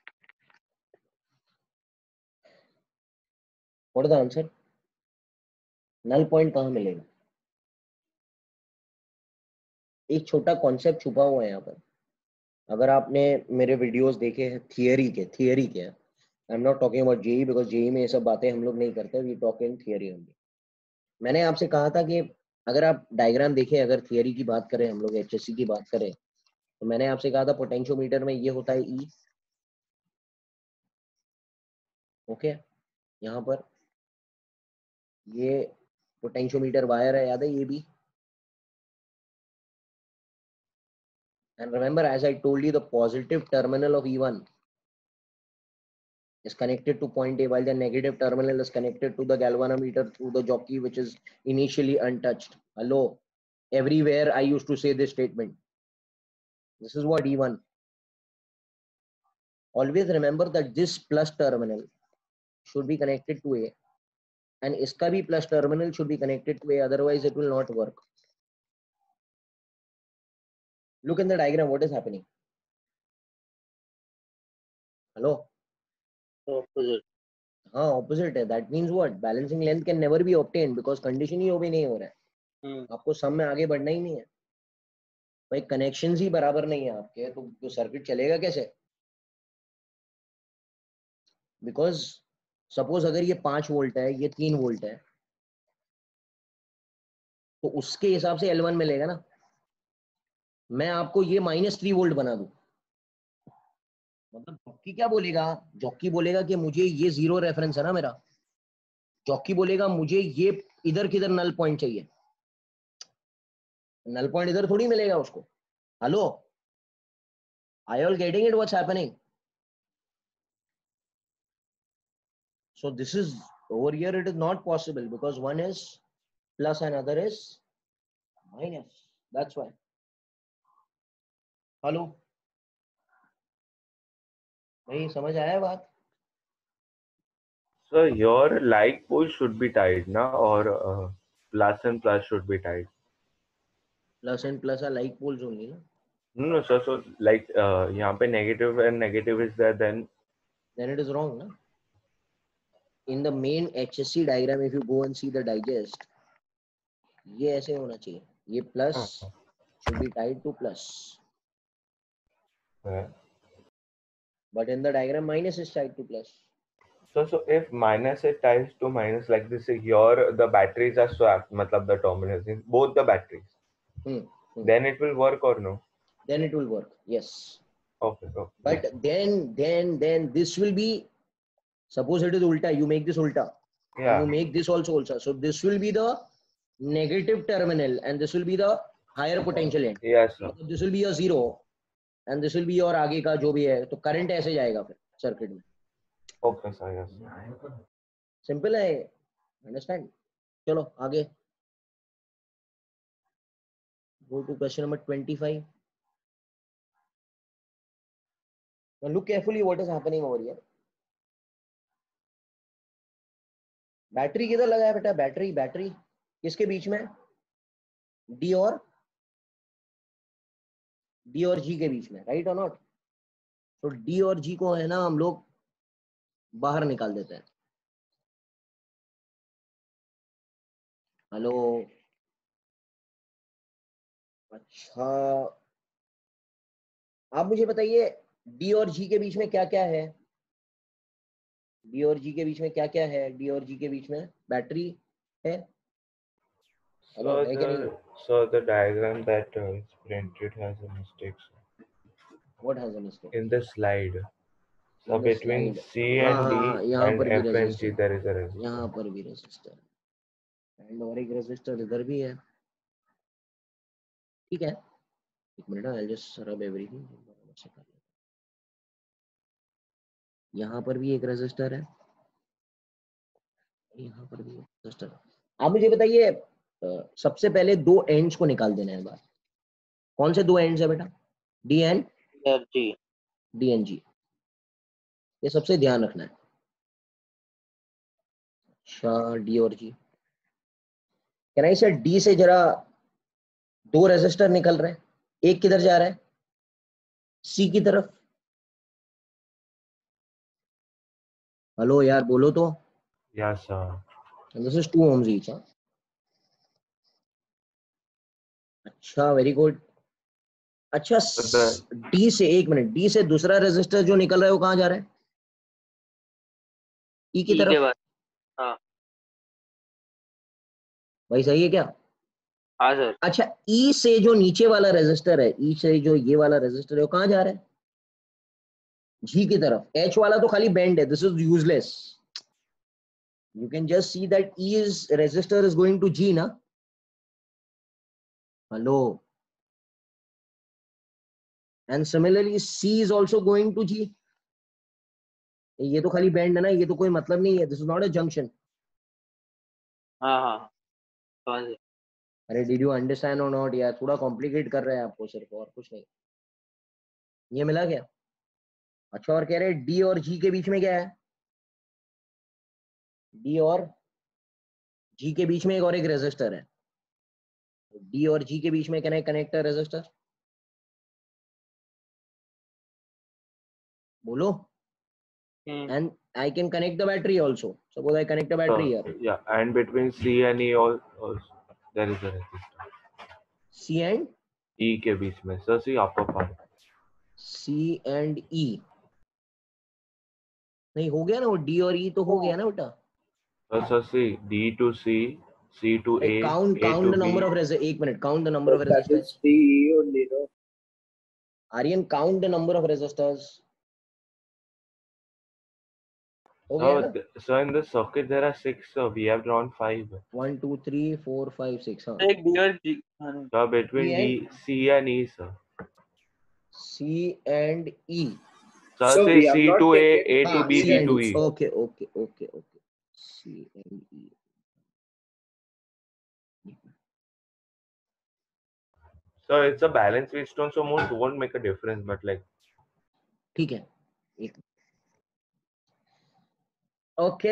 What is the answer? Null point कहाँ मिलेगा? एक छोटा कॉन्सेप्ट छुपा हुआ है यहाँ पर. अगर आपने मेरे वीडियोस देखे हैं थियरी के थियरी के I am not talking about JEE because JEE में ये सब बातें हम लोग नहीं करते. We talk in theory only. मैंने आपसे कहा था कि अगर आप डायग्राम देखें, अगर थियरी की बात करें, हम लोग एचएससी की बात करें, तो मैंने आपसे कहा था पोटेंशियोमीटर में ये होता है ई. ओके, यहाँ पर ये पोटेंशियोमीटर वायर है, याद है ये भी. And remember, as I told you, the positive terminal of E one is connected to point A, while the negative terminal is connected to the galvanometer through the jockey, which is initially untouched. Hello, everywhere I used to say this statement. This is what E one. Always remember that this plus terminal should be connected to A, and iska bhi plus terminal should be connected to A, otherwise it will not work. Look in the diagram, what is happening? Hello? Opposite. हाँ, opposite है. That means what? Balancing length can never be obtained because condition he obey नहीं हो रहा है. Hmm. आपको सम में आगे बढ़ना ही नहीं है भाई. कनेक्शंस ही बराबर नहीं है आपके, तो जो सर्किट चलेगा कैसे? बिकॉज सपोज अगर ये पांच वोल्ट है, ये तीन वोल्ट है, तो उसके हिसाब से एल वन मिलेगा ना. मैं आपको ये माइनस थ्री वोल्ट बना दूं, मतलब जॉकी क्या बोलेगा? जॉकी बोलेगा कि मुझे ये जीरो रेफरेंस है ना मेरा. जॉकी बोलेगा मुझे ये इधर किधर नल पॉइंट चाहिए. नल पॉइंट इधर थोड़ी मिलेगा उसको. Hello, I all getting it? What's happening? So this is over here, it is not possible because one is plus and other is minus. That's why. Hello, नहीं समझ आया बात? So your like pole should be tied, na, or uh, plus and plus should be tied. Plus and plus are like poles only, na? No, no. So so like uh, यहाँ पे negative and negative is there, then Then it is wrong, na? In the main H S C diagram, if you go and see the digest, ये ऐसे होना चाहिए. ये plus should be tied to plus. yeah. But in the diagram, minus is tied to plus. So so if minus it ties to minus like this, here the batteries are swapped, matlab the terminals in both the batteries. Hmm. Hmm. Then it will work or no? Then it will work. Yes. Okay. Okay. But then, then, then this will be. Suppose it is ulta. You make this ulta. Yeah. You make this also also. So this will be the negative terminal, and this will be the higher potential end. Yes, sir. So this will be a zero, and this will be your आगे का जो भी है. तो current ऐसे जाएगा फिर circuit में. Okay, sir. Yes. Simple है. Understand? चलो आगे. Go to question number twenty-five. Now look carefully what is happening over here. Battery किधर लगा है बेटा? बैटरी बैटरी किसके बीच में? डी और डी और जी के बीच में, राइट और नॉट? तो डी और जी को है ना हम लोग बाहर निकाल देते हैं. हेलो, अच्छा आप मुझे बताइए डी और जी के बीच में क्या क्या है? डी और जी के बीच में क्या क्या है? डी और जी के बीच में बैटरी है। हेलो, So है क्या नहीं? the so the diagram that uh, is printed has a mistake sir. What has a mistake? in the slide. So in the between slide. C हाँ and हाँ D हाँ, यहाँ and पर भी F and G resistor, there is a resistor. यहाँ पर भी resistor and और एक रेजिस्टर इधर भी है। ठीक है, एक minute, I just rub everything. यहाँ पर भी एक रेजिस्टर है, यहाँ पर भी एक रेजिस्टर। आप मुझे बताइए, अ, सबसे पहले दो एंड्स को निकाल देना है बार। कौन से दो एंड्स है बेटा? D and G D and G, ये सबसे ध्यान रखना है। अच्छा, डी और जी। कैन आई से डी से जरा दो रेजिस्टर निकल रहे हैं, एक किधर जा रहा है? सी की तरफ। हेलो यार, बोलो तो। Yes sir. This is two ohms each। हाँ, अच्छा, वेरी गुड। अच्छा, the- डी से, एक मिनट, डी से दूसरा रेजिस्टर जो निकल रहा है वो कहाँ जा रहा है? ई की ई के तरफ। बाद हाँ भाई सही है क्या? हाँ सर अच्छा, ई से जो नीचे वाला रेजिस्टर है, ई से जो ये वाला रेजिस्टर है वो कहाँ जा रहा है? जी की तरफ। एच वाला तो खाली बेंड है, this is useless. You can just see that E is resistor is going to G ना। Hello, and similarly C is also going to G. ये तो खाली बेंड है ना, ये तो कोई मतलब नहीं है, this is not a junction. हाँ हाँ समझ गए। अरे डिड यू अंडरस्टैंड और नॉट यार? थोड़ा कॉम्प्लिकेट कर रहे हैं आपको सिर्फ, और कुछ नहीं। ये मिला क्या? अच्छा, और कह रहे हैं डी और जी के बीच में क्या है? डी और जी के बीच में एक और एक रेजिस्टर है। डी और जी के बीच में can I connect a resistor? बोलो। Hmm And I can connect the battery also. Suppose I connect a battery so, here. yeah, and between C and E all, also there is a resistor. C and E के बीच में so see upper part. C and E. नहीं हो गया ना वो? D और E तो हो गया ना बेटा? So, so see D to C, C to Hey, A, count A count to the number B. of resistors. एक minute, count the number of That resistors. is D E only, no? Aryan, count the number of resistors. हो गया So, ना? th- so in the circuit there are six. So we have drawn five. One, two, three, four, five, six. हाँ. एक D और जी हाँ नहीं। So between D D, C and E, sir. C and E. So, So say we have C not to A, taken A to हाँ, B, C B and to E. E. Okay, okay, okay, okay. C and E. So it's a balanced Wheatstone, so most won't make a difference. But like, ठीक है, एक okay.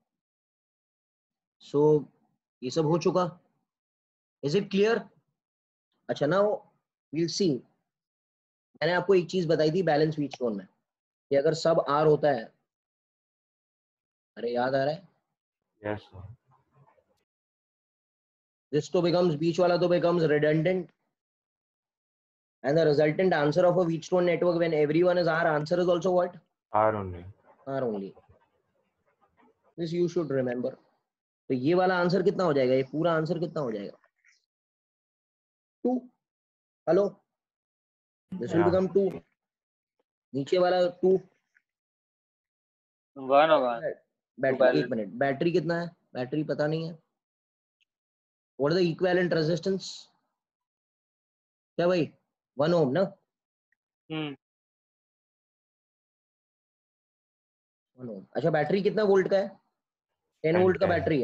सो ये सब हो चुका। Is it clear? अच्छा, now will see. मैंने आपको एक चीज बताई थी बैलेंस व्हीटस्टोन में, कि अगर सब आर होता है, अरे याद आ रहा है, yes, sir. दिस तो बिकम्स, बीच वाला तो becomes redundant, and the resultant answer of a Wheatstone network when everyone is R, answer is also what? R only. R only. This you should remember. तो ये वाला आंसर कितना हो जाएगा? ये पूरा आंसर कितना हो जाएगा? Two. Hello, this will Yeah. Become two. नीचे वाला टू। वन होगा बैटरी, एक मिनट, बैटरी कितना है? बैटरी पता नहीं है। What is the equivalent resistance? क्या भाई? वन ओम ना? Hmm one ohm. अच्छा, बैटरी कितना वोल्ट का है? टेन And वोल्ट का ten. बैटरी है।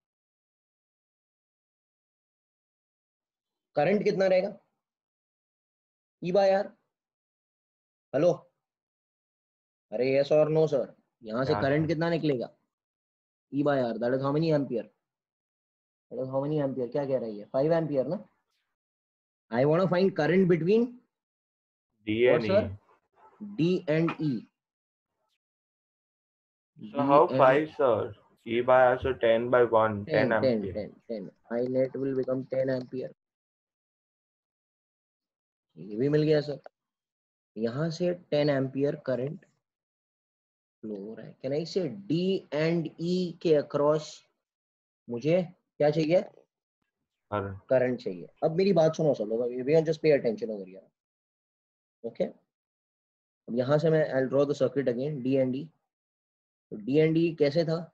करंट कितना रहेगा? E by R. हेलो, अरे यस और नो सर? यहाँ से Yeah, करंट sir. कितना निकलेगा? E by R, that is how many ampere? That is how many ampere? क्या कह रही है? फाइव एम्पियर ना? I want to find current between D what and sir? E. D and E. So D how and five, sir? E by R, so ten by one, ten ten ten ampere. Ten ten. I net will become ten ampere. ये भी मिल गया sir. यहाँ से ten ampere current flow हो रहा है. Can I से D and ई के अक्रॉस मुझे क्या चाहिए? करंट. करंट चाहिए. अब मेरी बात सुनो सब लोग, we just pay attention over here. Okay, अब यहाँ से मैं I draw the circuit again, D and E. तो डी एंड ई कैसे था?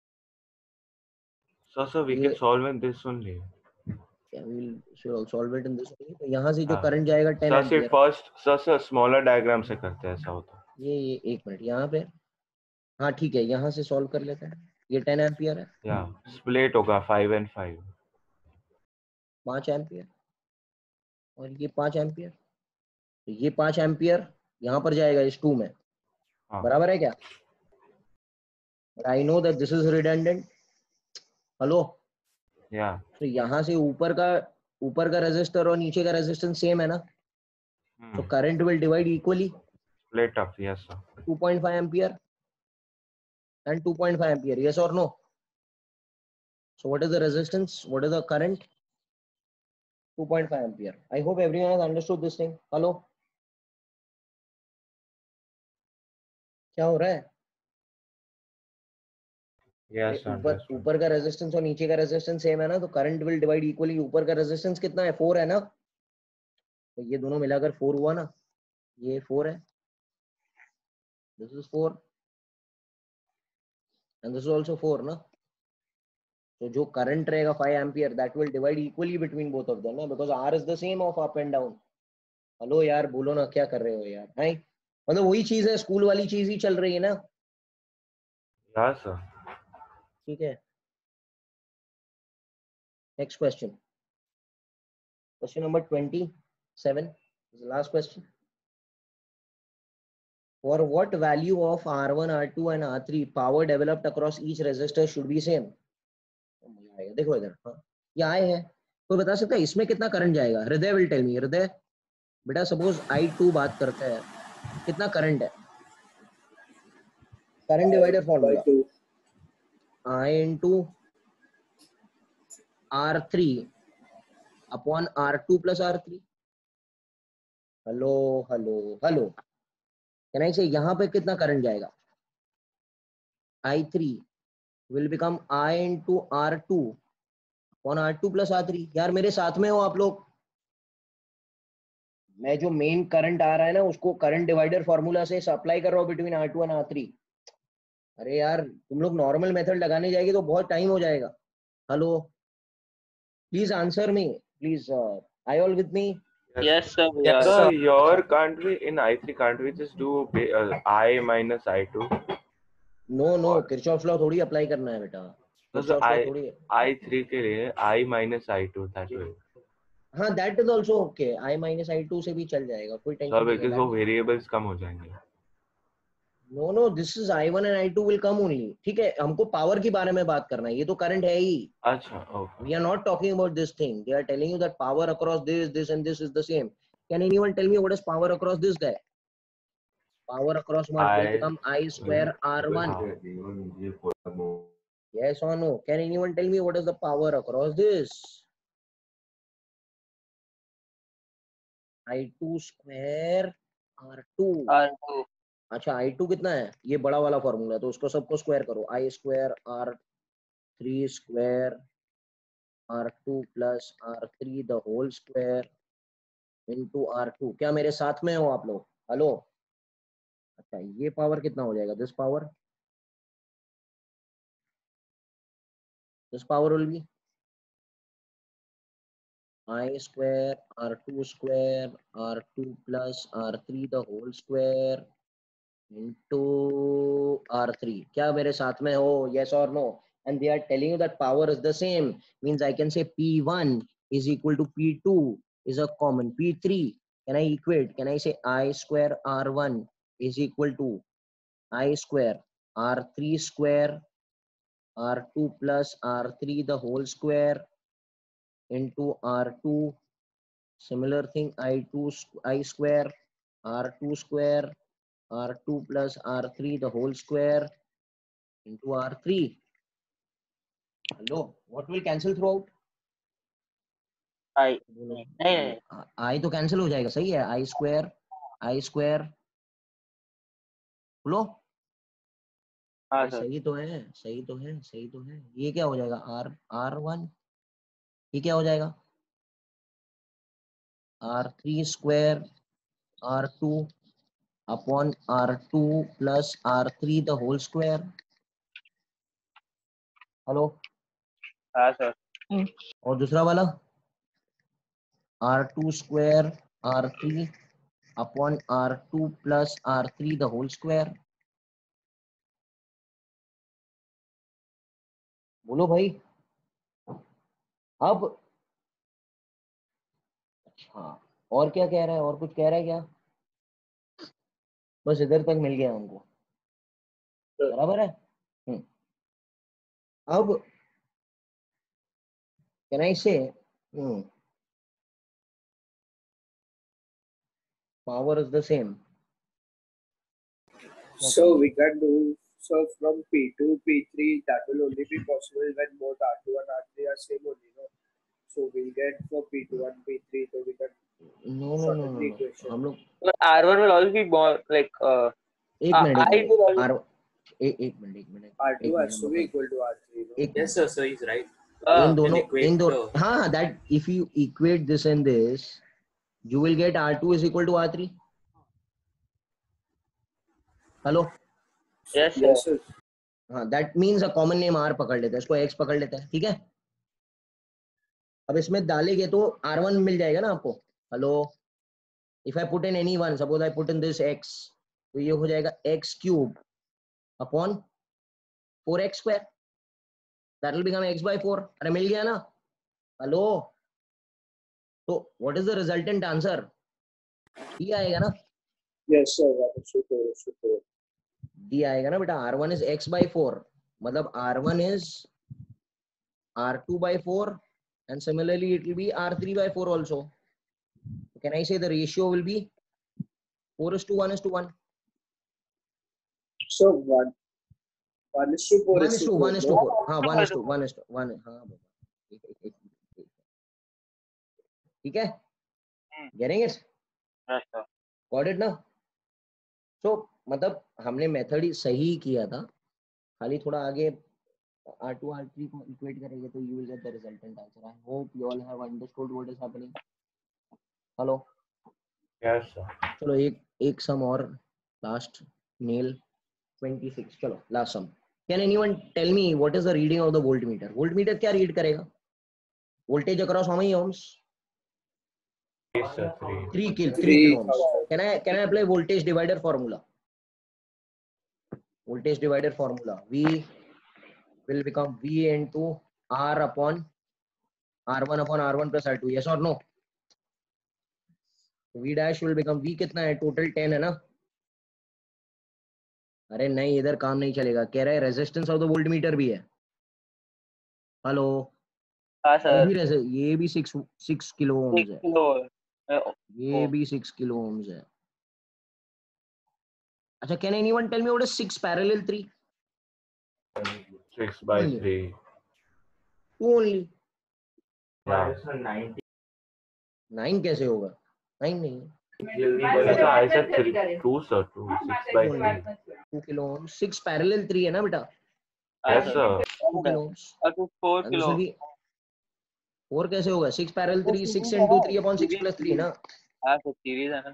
So sir, we ये can solve in this only. we'll solve it in this way. तो यहाँ से जो हाँ. करंट जाएगा टेन सर से ampere. First sir sir smaller diagram से करते हैं, ऐसा होता है. ये ये एक मिनट यहाँ पे. हाँ ठीक है, यहाँ से सॉल्व कर लेते हैं. ये टेन एम्पियर है, या स्प्लिट होगा फाइव एंड फाइव. पाँच एम्पियर, और ये पाँच एम्पियर. तो ये पाँच एम्पियर यहाँ पर जाएगा इस टू में. हाँ. बराबर है क्या? But I know that this is redundant. Hello. या तो यहाँ से ऊपर का ऊपर का रेजिस्टर और नीचे का रेजिस्टेंस सेम है ना, तो current will divide equally. Split up. Yes sir. Two point five ampere and two point five ampere, yes or no? So what is the resistance, what is the current? two point five ampere. I hope everyone has understood this thing. Hello, क्या हो रहा है? Yes ऊपर ऊपर का resistance और नीचे का रेजिस्टेंस सेम है ना, तो करंट विल डिवाइड इक्वली. ऊपर का रेजिस्टेंस कितना है? फोर है ना, तो ये दोनों मिलाकर फोर हुआ ना. ये फोर है, this is four, and this is also four ना. तो जो करंट रहेगा five ampere, that will divide equally between both of them ना, because R is the same of up and down. Hello यार, बोलो ना, क्या कर रहे हो यार? है मतलब वही चीज है, स्कूल वाली चीज ही चल रही है ना. Yes sir. ठीक है, next question, question number twenty seven, last question. For what value of R one, R two and R three power developed across each resistor should be same? देखो इधर, हाँ ये आए हैं. कोई बता सकता है इसमें कितना करंट जाएगा? हृदय विल टेल मी. हृदय बेटा, सपोज आई टू बात करते हैं, कितना करंट है? Current divider formula I into R three upon R two plus R three. Hello hello hello, can I say यहाँ पे कितना करंट जाएगा? I three will become I into R two upon R two plus R three. यार मेरे साथ में हो आप लोग? मैं जो मेन करंट आ रहा है ना, उसको करंट डिवाइडर फॉर्मूला से सप्लाई कर रहा हूँ between R two and R three. अरे यार तुम लोग नॉर्मल मेथड लगाने जाएगी तो बहुत टाइम हो जाएगा. Hello, please answer me please. I all with me? Yes, sir. We Yes, are. Sir, sir. your can't we in I three can't we just do uh, I minus I two? No no, Kirchhoff law थोड़ी apply करना है बेटा. So Kirchhoff law I थोड़ी. I three के लिए I minus I two that way. हाँ that is also okay. I minus I two से भी चल जाएगा, कोई So टेंशन नहीं because वो है. variables कम हो जाएंगे. No no, this is I one and I two will come only. ठीक है, हमको पावर के बारे में बात करना है, ये तो करंट है ही. अच्छा, okay. We are not talking about this thing. They are telling you that power across this, this and this is the same. Can anyone tell me what is power across this guy? Power across what will I become I square R one. Yes or no? Can anyone tell me what is the power across this? I two square R two. R two. अच्छा I two कितना है? ये बड़ा वाला formula है, तो उसको सबको स्क्वायर करो. I square R three square R two plus R three the whole square into R two. क्या मेरे साथ में हो आप लोग? हेलो. अच्छा ये पावर कितना हो जाएगा? This power, this power will be I square R two square R two plus R three the whole square into R three. क्या मेरे साथ में हो? Yes or no? And they are telling you that power is the same, means I can say P one is equal to P two is a common P three. Can I equate? Can I say I square R one is equal to I square R three square R two plus R three the whole square into R two. Similar thing, I two I square R two square R two plus R three the whole square into R three. Hello, what will cancel throughout? I. नहीं नहीं. I तो cancel हो जाएगा, सही है. I square I square. Hello, हाँ अरे sir सही तो है, सही तो है, सही तो है। ये क्या हो जाएगा? आर आर वन, ये क्या हो जाएगा? R three square R two upon R two plus R three the whole square. Hello, हाँ सर और दूसरा वाला R two square R three upon R two plus R three the whole square. बोलो भाई। अब अच्छा, और क्या कह रहा है? और कुछ कह रहा है क्या? बस इधर तक मिल गया हमको, बराबर है। हम्म। अब can I say power is the same. So we can do so from P two, P three. That will only be possible when both R two and R three are same only, no? So we'll get for P two and P three. So we can no no no shorten the no, equation. हम लोग but R one will always be more like uh, एक uh, मिनट एक I will मिनट always R एक एक minute एक मिनट R एक two मिनट has हम to लोग be कर- equal to R three, no? एक Yes, मिनट। sir. So he's right. इन uh, दोनों Then equate इन दो the हाँ हाँ, that if you equate this and this you will get R two is equal to R three. Hello, yes sir Yes, sir. हाँ, that means a common name R पकड़ लेते हैं, इसको X पकड़ लेते हैं, ठीक है। अब इसमें डालेंगे तो R one मिल जाएगा ना आपको। Hello, if I put in any one, suppose I put in this X, तो ये हो जाएगा X cube upon four x square, that will become X by four. अरे मिल गया ना। हेलो, तो what is the resultant answer? D आएगा ना, Yes, sir. That is super, super. D आएगा ना बेटा। R one is X by four, मतलब R one is R two by four, and similarly it will be R three by four also. So can I say the ratio will be four is to one is to one? So one, one is to four one is is to to four, one is to no? four. हाँ, one is to one is to one, हाँ बाबा, एक एक एक एक- ठीक है, getting it? yes sir Got it ना? So मतलब हमने मेथड ही सही किया था, खाली थोड़ा आगे R two R three को इक्वेट करेंगे तो you will get the resultant answer. I hope you all have understood what is happening. Hello, Yes, sir. चलो एक एक सम और लास्ट नेल twenty-six, चलो last sum. Can anyone tell me what is the reading of the voltmeter? Voltmeter क्या read करेगा? Voltage across how many ohms? Three, sir. Three. three kilo three Three kilo ohms. thousand. Can I can I apply voltage divider formula? Voltage divider formula, V will become V into R upon R one upon R one plus R two, yes or no? V dash will become V कितना है total? ten है ना। अरे नहीं, इधर काम नहीं चलेगा, कह रहा है रेजिस्टेंस ऑफ द वोल्टमीटर भी है। हेलो, हाँ ये सर भी रेजि- ये भी six six kilo six ohms है, kilo uh, ये oh, भी सिक्स किलो ohms है। अच्छा, can anyone tell me what is six parallel three? Six by Only. three. Two only. Yeah. Nine कैसे होगा? नाइन नहीं, Sir, I said three. Two, sir. Two. Six by three. Two kilo ohms, six parallel three है ना बेटा, Yes, sir. टू kilo ohms। up to four And this kilo will be four कैसे होगा? Six parallel वो three, series six है into ना three upon six series plus three ना। हाँ सर सीरीज है ना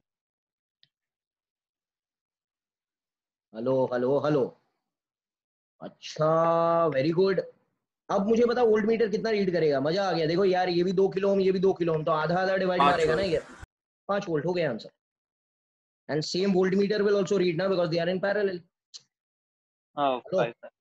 हेलो हेलो हेलो, अच्छा वेरी गुड। अब मुझे बता वोल्ट मीटर कितना रीड करेगा? मजा आ गया। देखो यार, ये भी दो किलो ओम, ये भी दो किलो ओम, तो आधा आधा डिवाइड पाँच मारेगा ना volt. ये, पांच वोल्ट हो गया answer. And same voltmeter will also read ना, because they are in parallel. हाँ हेलो, five sir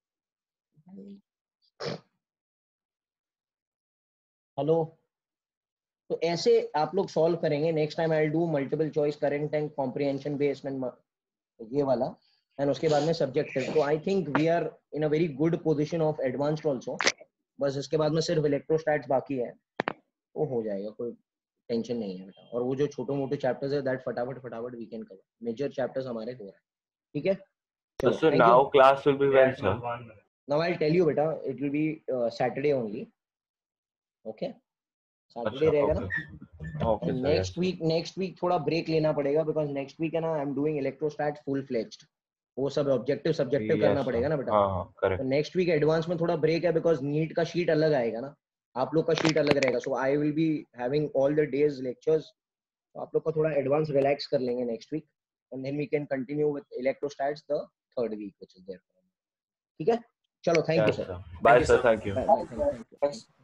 हेलो, तो ऐसे आप लोग सॉल्व करेंगे। Next time I will do multiple choice, current and comprehension based and ये वाला, एंड उसके बाद में सब्जेक्टिव। तो I think we are in a very good position of advanced also. बस इसके बाद में सिर्फ इलेक्ट्रोस्टैट्स बाकी है, वो हो जाएगा, कोई टेंशन नहीं है बेटा। और वो जो छोटे मोटे चैप्टर्स है दैट फटाफट फटाफट we can cover, major chapters हमारे हो रहे हैं, ठीक है। So, चलो, sir, thank you. now class will be when, sir? Now I will tell you बेटा, it will be Saturday only, okay, Saturday अच्छा, रहेगा ना। okay. Okay, and sir. Yes, next sir. Week next week थोड़ा break लेना पड़ेगा, because next week है ना, I am doing electrostat full fledged. वो सब ऑब्जेक्टिव सब्जेक्टिव करना Yes, पड़ेगा sir. ना बेटा। हाँ हाँ तो correct. नेक्स्ट वीक एडवांस में थोड़ा ब्रेक है बिकॉज नीट का शीट अलग आएगा ना, आप लोग का शीट अलग रहेगा। So I will be having all the days lectures, तो आप लोग का थोड़ा एडवांस रिलैक्स कर लेंगे next week, and then we can continue with electrostatics the third week which is there. ठीक है, चलो थैंक यू Yes, सर। sir. Bye, you, sir. sir. Thank you. Bye bye, thank you.